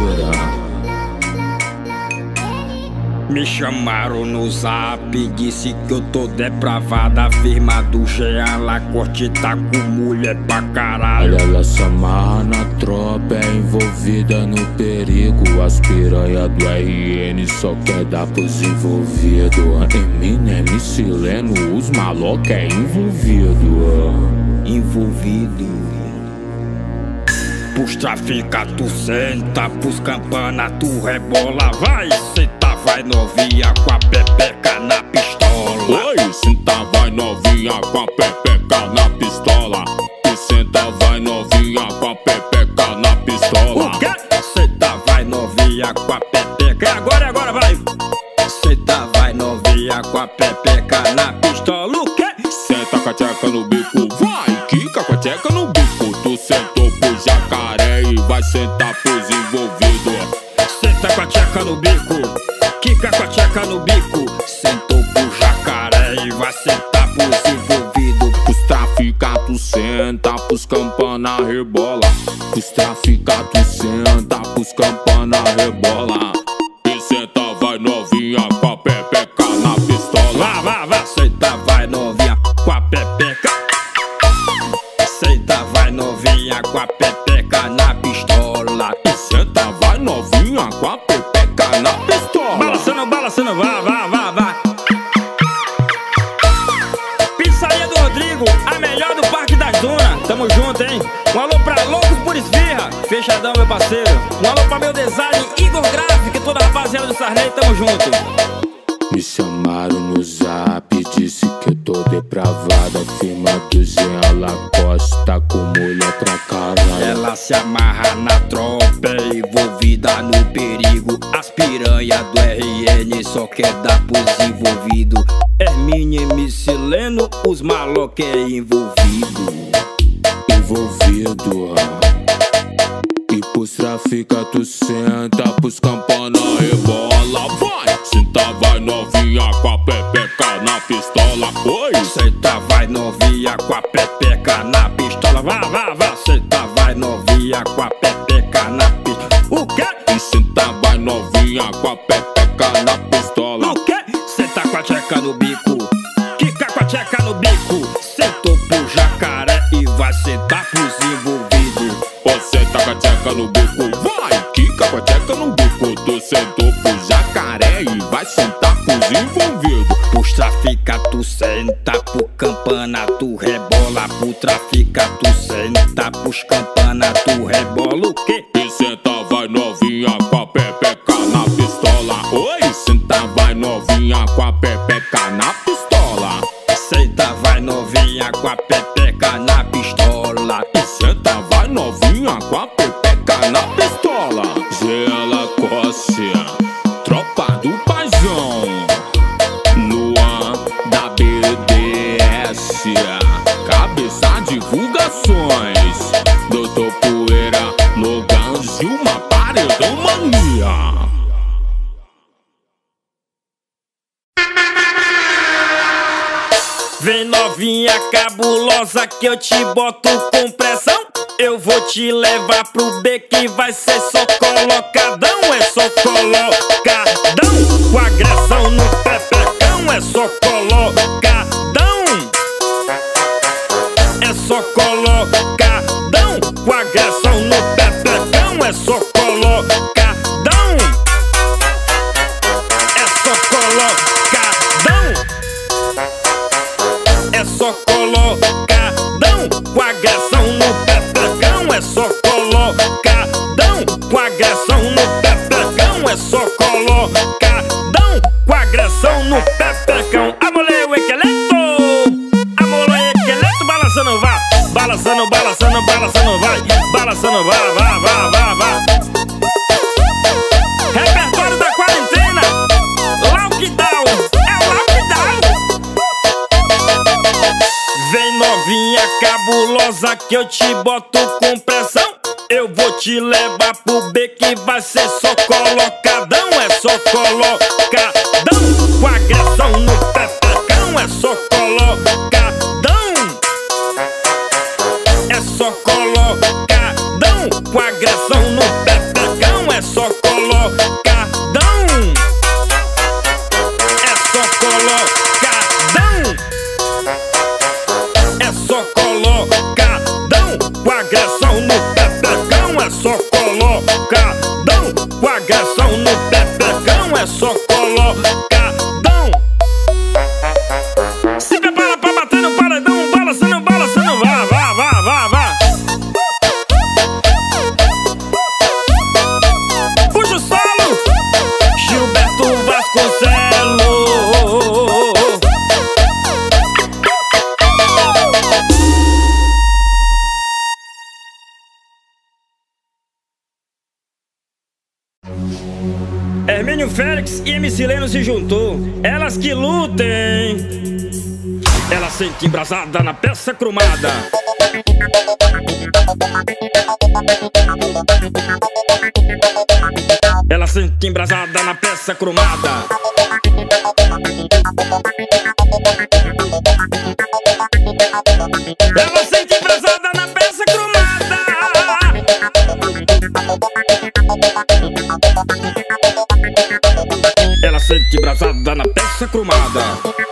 Me chamaram no zap, disse que eu tô depravada. A firma do Jean Lacorte tá com mulher pra caralho. Olha, ela se amarra na tropa, é envolvida no perigo. As piranha do RN só quer dar pros envolvidos. Eminem, MC Leno, os maloca é envolvido. Pros traficantes tu senta, pros campana tu rebola. Vai, senta, vai novinha com a pepeca na pistola. Oi, senta, vai novinha com a pepeca na pistola. E senta, vai novinha com a pepeca na pistola. O quê? Senta, vai novinha com a pepeca. É agora, vai. Senta, vai novinha com a pepeca na pistola. O quê? Senta com a tcheca no bico, vai, quica com a tcheca no bico. Tu sentou pro jacaré e vai sentar pros envolvidos. Senta com a tcheca no bico, quica com a tcheca no bico. Sentou pro jacaré e vai sentar pros envolvidos. Os traficantes senta, pros campana rebola. Os traficantes senta, pros campana rebola. E senta, vai novinha com a pepeca na pistola. Vá, senta, vai novinha com a pepeca. Senta, vai novinha com a pepeca na pistola. E senta, vai novinha com a pepeca na pistola. Balançando, vá. Pizzaria do Rodrigo, a melhor do Parque das Dunas. Tamo junto, hein? Um alô pra Loucos por Esfirra, fechadão, meu parceiro. Um alô pra meu design Igor Gráfico e toda a rapaziada do Sarney, tamo junto. Me chamaram no zap, disse que eu tô depravado. porrada, firma do Jean Lacoste, tá com mulher pra caralho. Ela se amarra na tropa, é envolvida no perigo. As piranha do RN só quer dar pros envolvidos. Hermínio e Micileno, os maloca é envolvido. E pros trafica tu senta, pros campana rebola. Vai, senta vai novinha com a pepeca na pistola. Oi, Senta vai novinha com a pepeca na pistola. Vá, vá, vá. Senta vai novinha com a pepeca na pistola. O quê? e senta vai novinha com a pepeca na pistola. O quê? Senta com a tcheca no bico, quica com a tcheca no bico. Sentou pro jacaré e vai sentar pros envolvidos. Você tá com a tcheca no bico, vai, quica com a tcheca no bico. Tu sentou pro jacaré e vai sentar pros envolvidos. Pros trafica tu senta, pro campana tu rebola. Pro trafica tu senta, pros campana tu rebola. O quê? E senta vai novinha com a pepeca na pistola. Oi, senta vai novinha com a pepeca na pistola. Senta vai novinha com a pepeca na pistola. E senta vai novinha com a pepeca na pistola. Jean Lacoste, tropa do paizão, Luan da BDS, cabeça divulgações, Doutor Poeira, Logan, Gilma, Paredão Mania. Vem novinha cabulosa que eu te boto com pressão. Eu vou te levar pro B que vai ser só colocadão. É só colocadão, com agressão no pepecão. É só colocadão, é só colocadão, com agressão no pepecão. É só colocadão, é só colocadão, é só colocadão, com agressão no pepecão. É só colocadão, com agressão no pepecão. É só colocadão, com agressão no pepecão. Amolei o esqueleto, amolei o esqueleto, balançando vá, balançando, balançando, balançando vai, balançando vá, vá, vá, vá, vá. Repertório da quarentena, lockdown, é o lockdown. Vem novinha cabulosa que eu te boto com pressão. Eu vou te levar pro B que vai ser só colocadão. É só colocadão, com agressão no pepecão. É só colocadão, é só colocadão, com agressão no pepecão. É só colocadão, é só colocadão, é só colocadão, com agressão no pepecão. É só colocadão, com agressão no pepecão. É só colocadão. Se prepara pra bater no paredão, balançando, balançando, vá, vá, vá, vá, vá. Puxa o solo, Gilberto Vasconcelos. Hermínio Félix e Micileno se juntou. Elas que lutem. Ela sente embrasada na peça cromada. Ela sente embrasada na peça cromada. Ela sente embrasada na peça cromada. Ela sente embrasada na peça cromada.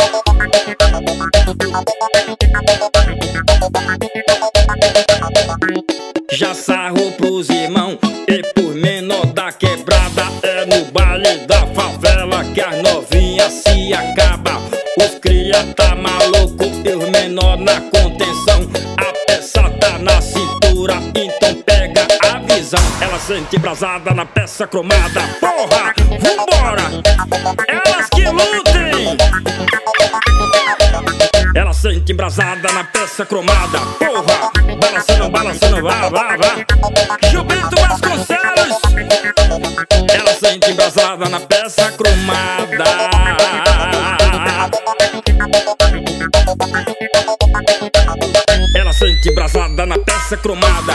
Já sarrou pros irmão e por menor da quebrada. É no baile da favela que as novinhas se acabam. Os cria tá maluco e os menor na contenção. A peça tá na cintura, então pega a visão. Ela sente embrasada na peça cromada. Porra, vambora! Elas que lutem! Ela sente embrasada na peça cromada. Porra, balançando, balançando, vá, vá, vá. Gilberto Vasconcelos. Ela sente embrasada na peça cromada. Ela sente embrasada na peça cromada.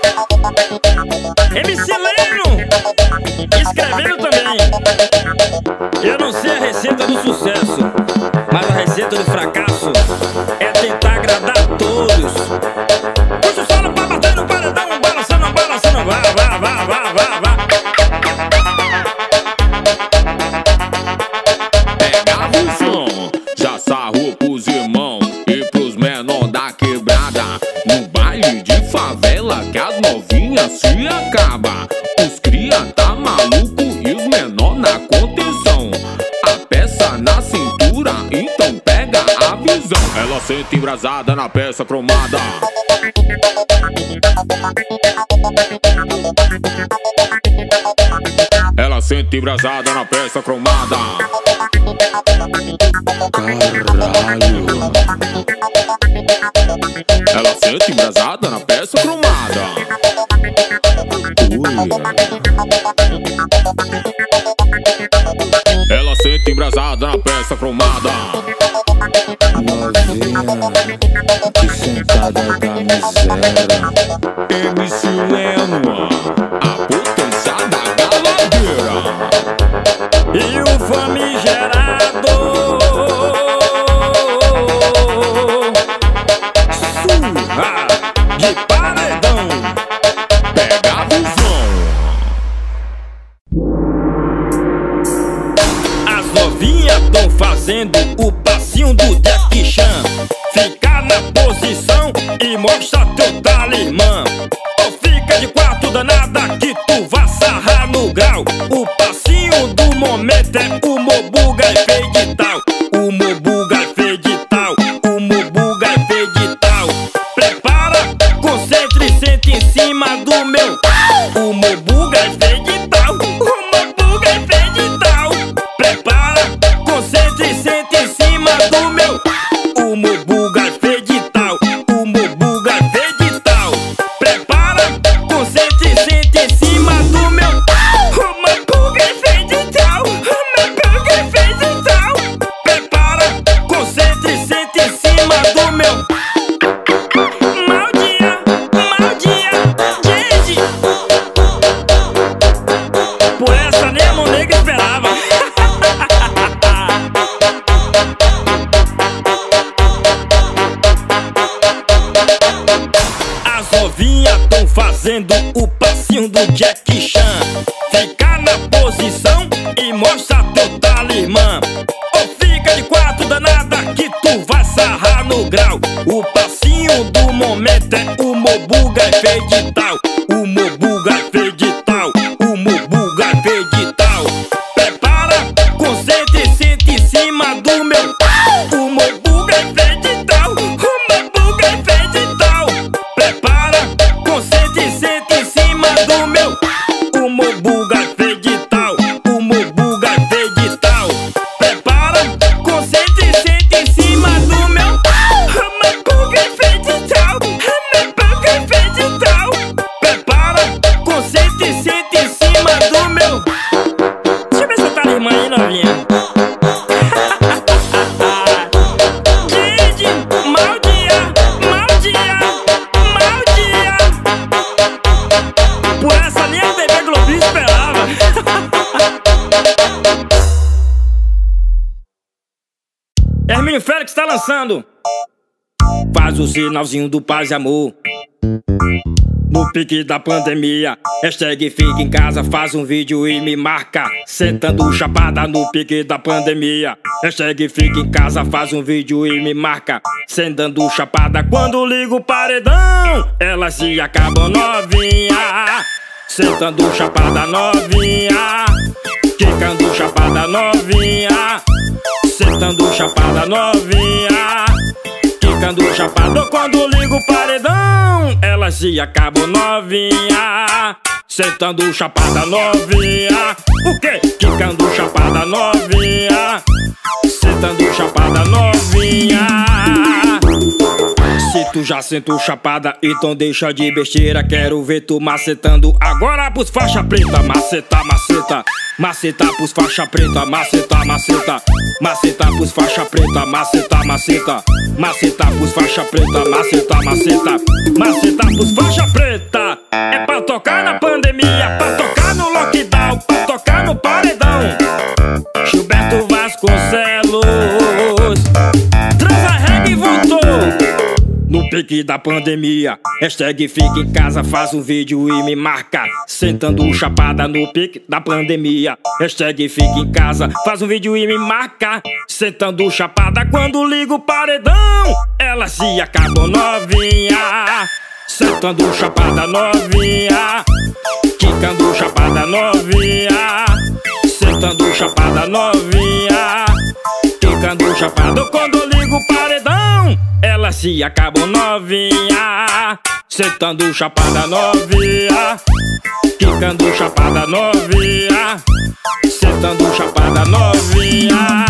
MC Leno escrevendo também. Eu não sei a receita do sucesso, mas a receita do fracasso é tentar agradar a todos. Puxa o solo pra bater no paredão, balançando, balançando, vá, vá, vá, vá, vá, vá. Pegava o som, já sarrou pros irmãos e pros menor da quebrada. No baile de favela que as novinhas se acaba. Os cria tá maluco e os menor na contenção. A peça na cintura, então pega a visão. Ela sente embrasada na peça cromada. Ela sente embrasada na peça cromada. Caralho. Ela sente embrasada na peça cromada. Ela sente embrasada na peça cromada. Novinha, que sentada da miséria. MC Leno, a potência da galadeira. E o famigerado surra de paredão. Pega a visão. As novinhas tão fazendo o passinho do Jack Chan. Fica na posição e mostra teu talimã. Ou fica de quatro danada que tu vai sarrar no grau. O passinho do momento é o Mobuga e Fedital. O Mobuga e Fedital. O Mobuga e Fedital. Prepara, concentre e sente em cima do meu. O Mobuga e Fedital. O Mobuga e Fedital. Prepara, concentre e sente em cima do meu. O Mobuga e Fedital. O Mobuga e Fedital. Prepara, concentre e sente em cima do meu. O Mobuga e Fedital. O Mobuga e Fedital. Prepara, concentre e sente em cima do meu. Mau dia, gente. Por essa nem a Monega esperava. As novinhas tão fazendo o passinho do Jack Chan. Fica na posição e mostra teu talimã. Ou fica de quatro danada que tu vai sarrar no grau. O passinho do momento é o Mobuga e Fedital. O Mobuga e Fedital. O Mobuga e Fedital. Prepara, concentre e sente em cima do meu. O Mobuga e Fedital. O Mobuga e Fedital. Prepara, concentre e sente em cima do meu. O Mobuga e Fedital. O Mobuga e Fedital. Prepara, concentre e sente em cima do meu. O Mobuga e Fedital. O Mobuga e Fedital. Prepara, concentre e sente em cima do meu. Deixa eu ver se eu tá ali, mãe, novinha. Gente, mau dia, mau dia, mau dia. Por essa nem a TV Globinho esperava. Hermínio Félix tá lançando. Faz o sinalzinho do paz e amor. No pique da pandemia, hashtag fica em casa, faz um vídeo e me marca. Sentando chapada no pique da pandemia. Hashtag fica em casa, faz um vídeo e me marca. Sentando chapada quando ligo o paredão. Elas se acabam novinha. Sentando chapada novinha. Quicando chapada novinha. Sentando chapada novinha. Quicando chapada quando ligo o paredão. Elas se acabam novinha. Sentando chapada novinha. O quê? Quicando chapada novinha. Sentando chapada novinha. tu já sentou chapada, então deixa de besteira. Quero ver tu macetando agora pros faixa preta. Maceta, maceta, maceta pros faixa preta. Maceta, maceta, maceta pros faixa preta. Maceta, maceta, maceta pros faixa preta. Maceta, maceta, maceta pros faixa preta. É pra tocar na pandemia, pra tocar no lockdown, pra tocar no paredão. Gilberto Vasconcelos, transa reggae voltou no pique da pandemia. Hashtag fica em casa, faz um vídeo e me marca. Sentando chapada no pique da pandemia. Hashtag fica em casa, faz um vídeo e me marca. Sentando chapada quando ligo o paredão. Ela se acabou novinha. Sentando chapada novinha. Quicando chapada novinha. Sentando chapada novinha. Quicando chapada quando ligo o paredão. Ela se acabou novinha. Sentando chapada novinha. Quicando chapada novinha. Sentando chapada novinha.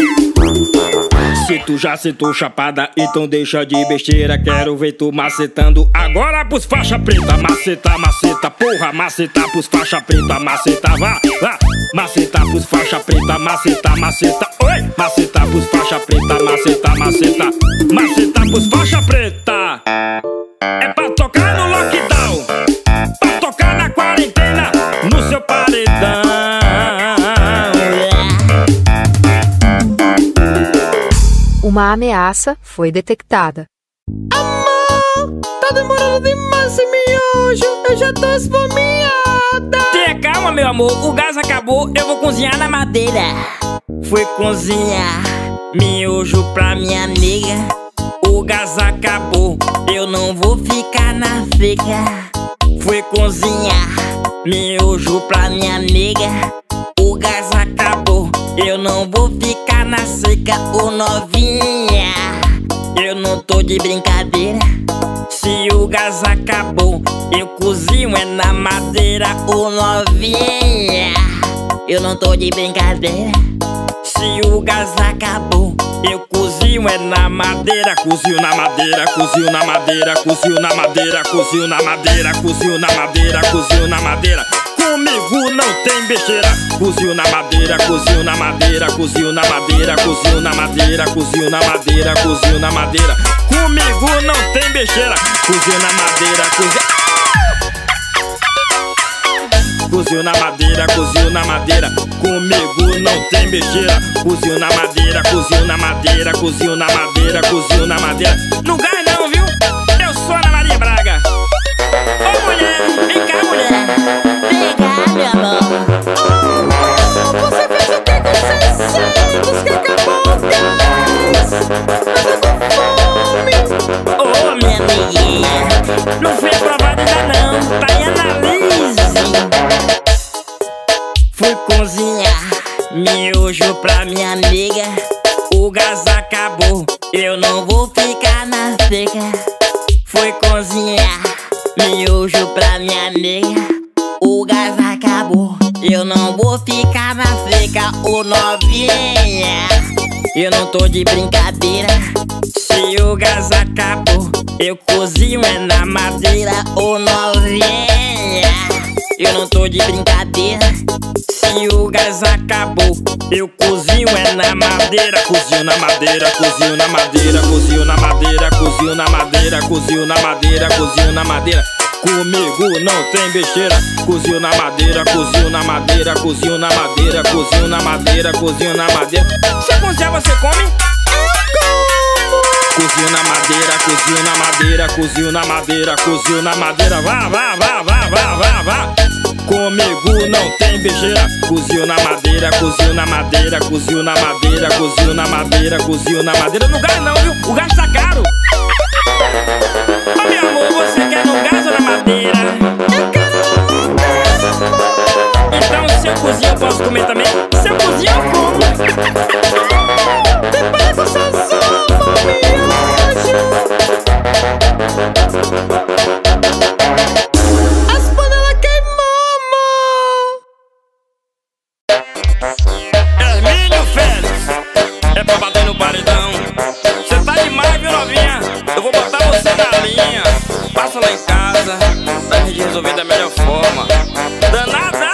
Se tu já sentou chapada, então deixa de besteira. Quero ver tu macetando agora pros faixa preta. Maceta, maceta, porra, maceta pros faixa preta. Maceta, vá, vá, maceta pros faixa preta. Maceta, maceta, oi, maceta pros faixa preta. Maceta, maceta, maceta pros faixa preta. É pra tocar no lockdown, pra tocar na quarentena, no seu paredão. Uma ameaça foi detectada. Amor, tá demorando demais esse miojo, eu já tô esfomeada. Tenha calma, meu amor, o gás acabou, eu vou cozinhar na madeira. Fui cozinhar miojo pra minha amiga. O gás acabou, eu não vou ficar na fica. Fui cozinhar miojo pra minha amiga. O gás acabou, eu não vou ficar na seca. Ô novinha, eu não tô de brincadeira. Se o gás acabou, eu cozinho é na madeira. Ô novinha, eu não tô de brincadeira. Se o gás acabou, eu cozinho é na madeira. Cozinho na madeira, cozinho na madeira, cozinho na madeira, cozinho na madeira, cozinho na madeira, cozinho na madeira. Comigo não tem besteira. Cozinho na madeira, cozinho na madeira, cozinho na madeira, cozinho na madeira, cozinho na madeira, cozinho na madeira. Comigo não tem besteira. Cozinho na madeira, cozinho. Cozinho na madeira, cozinho na madeira. Comigo não tem besteira. Cozinho na madeira, cozinho na madeira, cozinho na madeira, cozinho na madeira. Não ganha não, viu? Eu sou Ana Maria Braga. Ô mulher, vem cá, mulher. Vem cá, meu amor. Oh, você fez o que com 600 que acabou o gás? Eu tô com fome. Ô, minha amiguinha, não fui aprovado ainda não, tá em análise. Fui cozinhar miojo pra minha amiga. O gás acabou, eu não vou ficar na seca. Fui cozinhar miojo pra minha amiga. O gás acabou, eu não vou ficar na seca. Ô novinha, eu não tô de brincadeira. Se o gás acabou, eu cozinho é na madeira. Ô novinha, eu não tô de brincadeira. Se o gás acabou, eu cozinho é na madeira. Cozinho na madeira, cozinho na madeira, cozinho na madeira, cozinho na madeira, cozinho na madeira, cozinho na madeira. Comigo não tem besteira. Cozinho na madeira, cozinho na madeira, cozinho na madeira, cozinho na madeira, cozinho na madeira. Se eu cozinhar, você come? Cozinho na madeira, cozinho na madeira, cozinho na madeira, cozinho na madeira. Vá, vá, vá, vá, vá, vá, vá. Comigo não tem besteira. Cozinho na madeira, cozinho na madeira, cozinho na madeira, cozinho na madeira, cozinho na madeira. Não gás não, viu? O gás tá caro. Ô meu amor, você quer no gás ou na madeira? Eu quero na madeira. Então se eu cozinho eu posso comer também? Se eu cozinho eu como. Depois eu só sopa o miojo. As panelas queimou, amor. Hermínio Félix, é pra bater no paredão. Cê tá demais, viu novinha? Eu vou botar você na linha. Passa lá em casa pra gente resolver da melhor forma. Danada!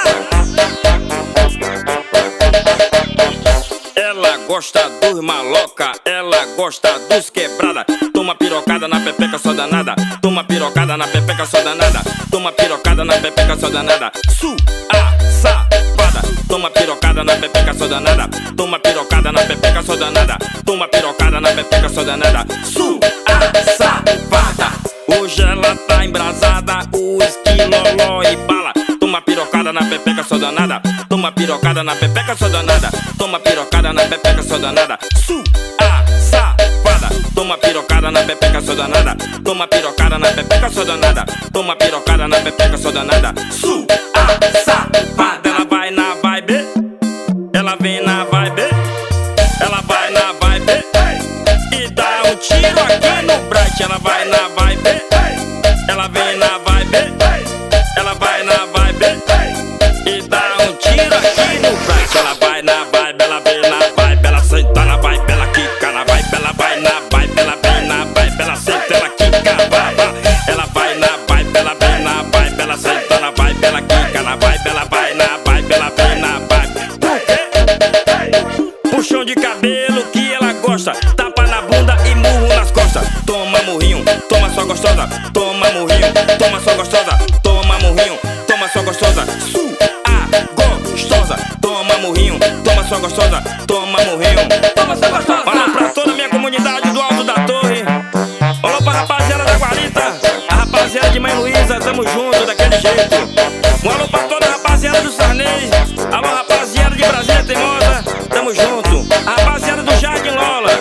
Ela gosta dos maloca, ela gosta dos quebrada. Toma pirocada na pepeca, só danada. Toma pirocada na pepeca, só danada. Toma pirocada na pepeca, só danada. Sua safada. Toma pirocada na pepeca, só danada. Toma pirocada na pepeca, só danada. Toma pirocada na pepeca, só danada. Sua safada. Hoje ela tá embrasada, uísque, loló e bala. Toma pirocada na pepeca, só danada. Toma pirocada na pepeca, só danada. Toma pirocada na pepeca, só danada. Sua safada. Toma pirocada na pepeca, só danada. Toma pirocada na pepeca, só danada. Toma pirocada na pepeca, só danada. Sua safada. Ela vai na vibe, ela vem na vibe, ela vai na vibe e dá um tiro aqui no bright. Ela vai na vibe, ela vem na vibe, ela vai na vibe e dá um tiro aqui no bright. Ela vai na vibe, ela vem na vibe, ela senta na vibe, ela quica na vibe, ela vai na vibe, ela vem na vibe, ela senta, ela quica, ela vai na vibe, ela vem na vibe, ela senta na vibe, ela quica na vibe, ela vai na vibe, ela vem na vibe. Por quê? Puxão de cabelo que ela gosta, tapa na bunda e murro nas costas. Toma murrinho, toma só gostosa. Toma murrinho, toma só gostosa. Toma murrinho, toma só gostosa. Sua gostosa. Toma murrinho, toma só gostosa. Toma murrinho, toma só gostosa. Olha pra toda a minha comunidade do Alto da Torre. Olá pra rapaziada da Guarita, a rapaziada de Mãe Luísa, tamo junto daquele jeito. Um alô pra toda a rapaziada do Sarney. Alô rapaziada de Brasília Teimosa, tamo junto. A rapaziada do Jardim Lola.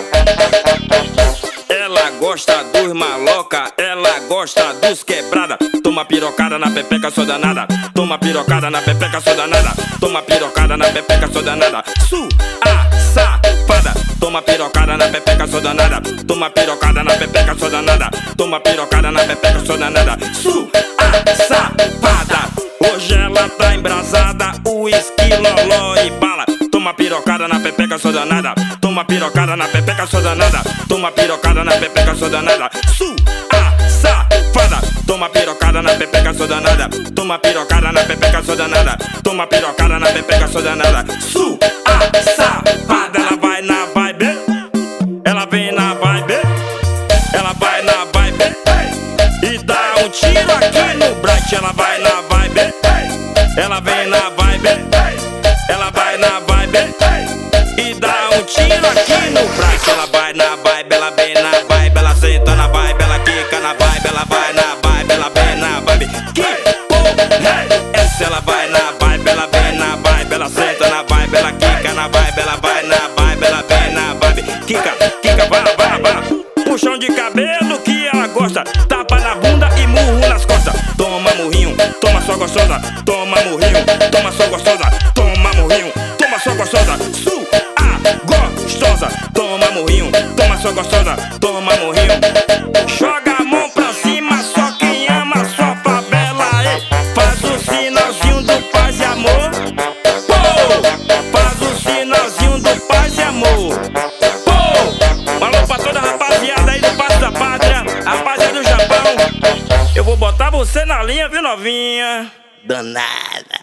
Ela gosta dos maloca, ela gosta dos quebrada. Toma pirocada na pepeca, só danada. Toma pirocada na pepeca, só danada. Toma pirocada na pepeca, só danada. Sua safada. Toma pirocada na pepeca, só danada. Toma pirocada na pepeca, só danada. Toma pirocada na pepeca, só danada. Sua safada. Hoje ela tá embrasada, uísque, loló e bala. Toma pirocada na pepeca, só danada. Toma pirocada na pepeca, só danada. Toma pirocada na pepeca, só danada. Sua safada. Toma pirocada na pepeca, só danada. Toma pirocada na pepeca, só danada. Toma pirocada na pepeca, só danada. Sua safada. Ela vai na vibe, ela vem na vibe, ela vai na vibe e dá um tiro aqui no bright. Ela vai na vibe, ela vem na vibe, ela vai na vibe e dá um tiro aqui no bright. Ela vai na vibe, ela vem na vibe, ela senta na vibe, ela quica na vibe, ela vai na vibe, ela vem na vibe. Que porra é essa? Ela vai na vibe, ela vem na vibe, ela senta na vibe, ela quica na vibe, ela vai na vibe, ela vem na vibe. Quica, quica, vá. Puxão de cabelo que ela gosta, tapa na bunda e murro nas costas. Toma murrinho, toma só gostosa. Toma murrinho, toma só gostosa. Toma murrinho, toma só gostosa. Sua gostosa. Toma murrinho, toma só gostosa. Toma murrinho. Joga a mão pra cima, só quem ama sua favela. Faz o sinalzinho do paz e amor. Faz o sinalzinho do paz e amor. Alô pra toda a rapaziada aí do Passo da Pátria, rapaziada do Japão. Eu vou botar você na linha, viu, novinha? Danada.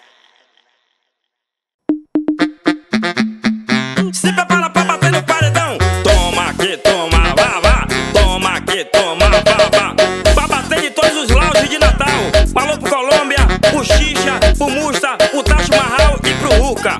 Se prepara pra bater no paredão. Toma que toma, vá. Toma que toma, vá. Pra bater de todos os lounges de Natal. Falou pro Colômbia, pro Xixa, pro Musta, pro Taj Mahal e pro Ruka.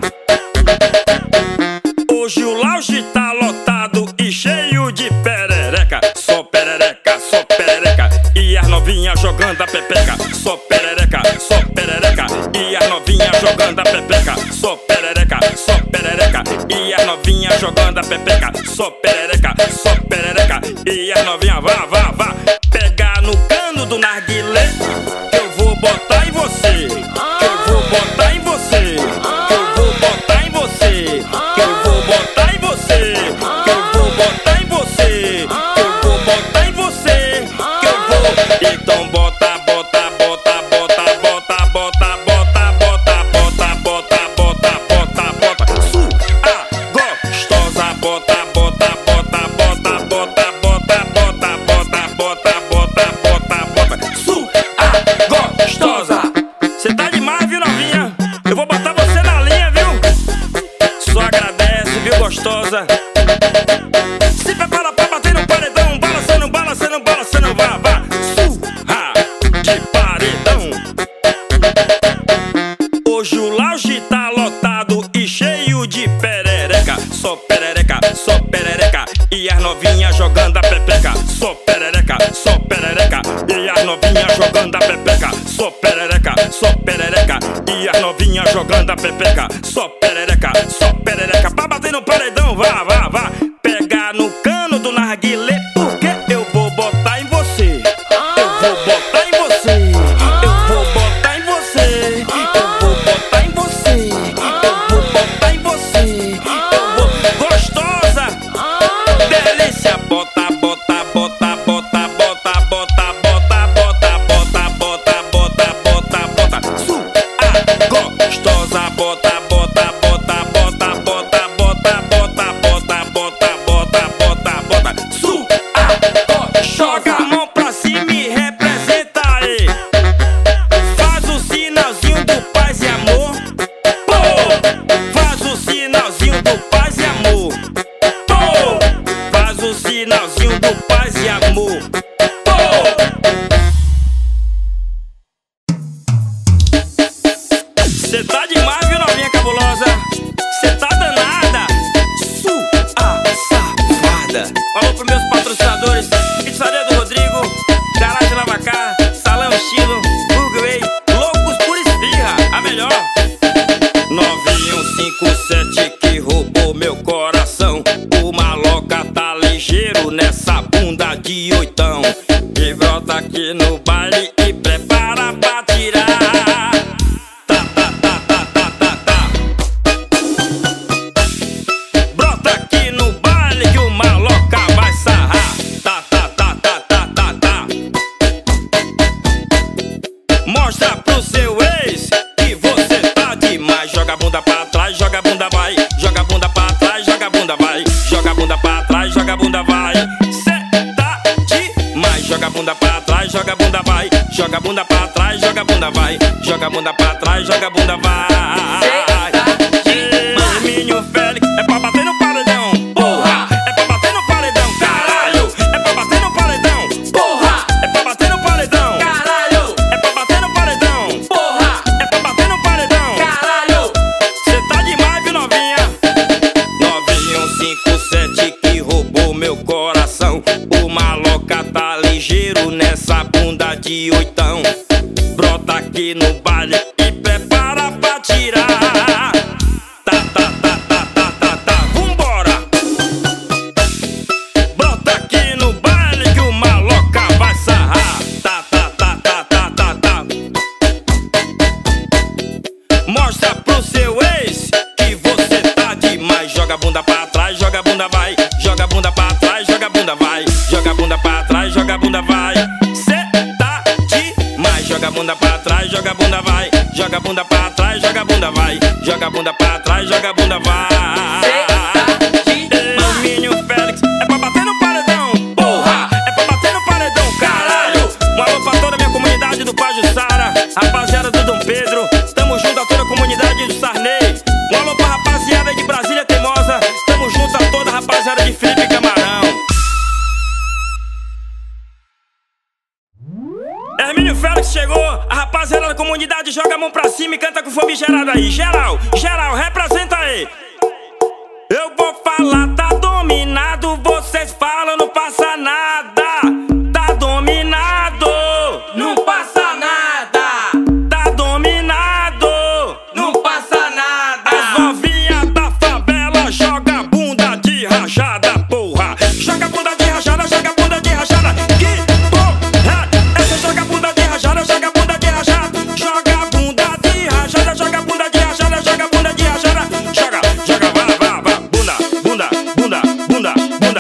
Hoje o lounge tá lotado e cheio de perereca. Só perereca, só perereca. E as novinhas jogando a pepeca. Só perereca, só perereca. E as novinhas jogando a pepeca. Só perereca, só perereca. E as novinhas jogando a pepeca. Só perereca, só perereca. E as novinhas vá. Pegar no cano do narguilé, que eu vou botar em você. Que eu vou botar em você. Que eu vou botar em você. Que eu vou botar em você. Que eu vou botar em você. Que eu vou botar em você. Que eu vou. Então bota. Sua gostosa, bota. novinhas jogando a pepeca, só perereca, só perereca. E as novinhas jogando a pepeca, só perereca, só perereca. Pra bater no paredão, vá, vá, vá. Pega no cano do narguilé, porque eu vou botar em você. Eu vou botar em você. Eu vou botar em você. Eu vou botar em você. Eu vou botar em você. Eu vou. Gostosa, delícia. Bota, bota, bota, bota, bota, bota, bota, bota, bota, bota, bota, bota, bota. Sua gostosa, bota, bota, bota, bota, bota, bota, bota, bota, bota, bota, bota, bota. Sua joga a mão pra cima e representa aí. Faz o sinalzinho do paz e amor. Faz o sinalzinho do paz e amor. Faz o sinalzinho do paz e amor. Cê tá demais, viu, novinha cabulosa? Cê tá danada, sua safada. Falou pros meus patrocinadores: Pizzaria do Rodrigo, Garagem Lavacar, Salão Estilo, Burgerway, Loucos por Esfirra, a melhor. 9157 que roubou meu coração. O maloca tá ligeiro nessa bunda de oitão. E brota aqui no baile e prepara pra tirar. Tá, tá, tá, tá, tá, tá, tá. Brota aqui no baile que o maloca vai sarrar. Tá, tá, tá, tá, tá, tá, tá. Mostra pro seu ex que você tá demais. Joga a bunda pra trás, joga a bunda vai. Joga a bunda pra trás, joga a bunda vai. Joga a bunda pra trás, joga a bunda vai. Cê tá demais. Joga a bunda pra trás, joga a bunda vai. Joga a bunda pra trás, joga a bunda vai. Joga a bunda pra trás, joga a bunda vai. Hermínio Félix, é pra bater no paredão, porra. É pra bater no paredão, caralho. É pra bater no paredão, porra. É pra bater no paredão, caralho. É pra bater no paredão, porra. É pra bater no paredão, caralho. Cê tá demais, viu, novinha? 9157 que roubou meu coração. O maloca tá ligeiro nessa bunda de oitão. Brota aqui no baile e prepara pra tirar. Tá, tá, tá, tá, tá, tá, tá. Vambora! Brota aqui no baile que o maloca vai sarrar. Tá, tá, tá, tá, tá, tá, tá. Mostra pro seu ex que você tá demais. Joga a bunda pra trás, joga a bunda vai. Joga a bunda pra trás, joga a bunda vai. Joga a bunda pra trás, joga a bunda vai. Cê tá demais. Joga a bunda pra trás, joga a bunda vai. Joga a bunda pra trás, joga a bunda vai. Joga a bunda pra trás, joga a bunda vai. Hermínio Félix, é pra bater no paredão, porra. É pra bater no paredão, caralho. Um alô pra toda a minha comunidade do Pajuçara, rapaziada do Dom Pedro. Tamo junto a toda a comunidade do Sarney. Um alô pra rapaziada de Brasília Teimosa. Tamo junto a toda a rapaziada de Felipe Camarão. Hermínio Félix chegou, a rapaziada da comunidade joga a mão pra cima e canta com famigerado aí. Geral, geral, representa aí. Eu vou falar, tá dominado. Vocês falam, não passa nada. Tá dominado, não passa nada. Tá dominado, não passa nada. As novinhas da favela joga a bunda de rajada, porra. Joga a bunda de rajada, joga a bunda de rajada. Que porra, essa joga a bunda de rajada, joga a bunda de rajada. Joga a bunda de rajada, joga a bunda de rajada, joga a bunda de rajada. Joga, joga, vá, vá, vá. Bunda, bunda, bunda, bunda, bunda.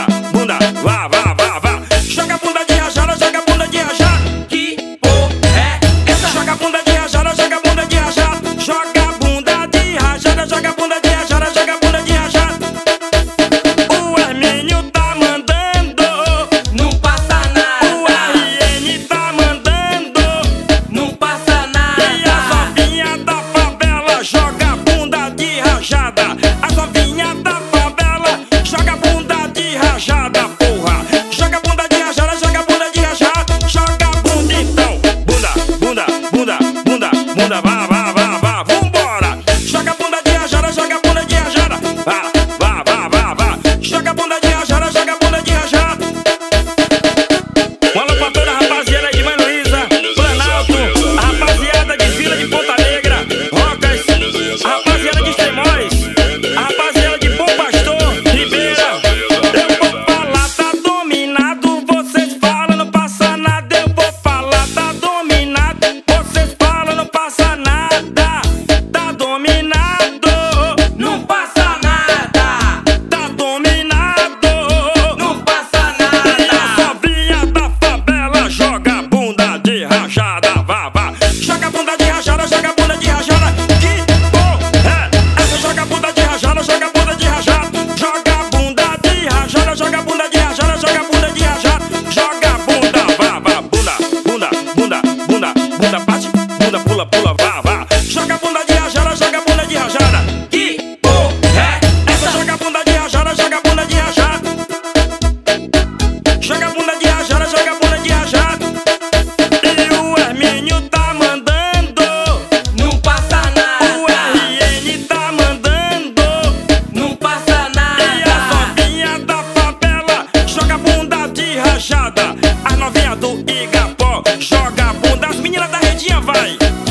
Joga a bunda, as meninas da redinha vai.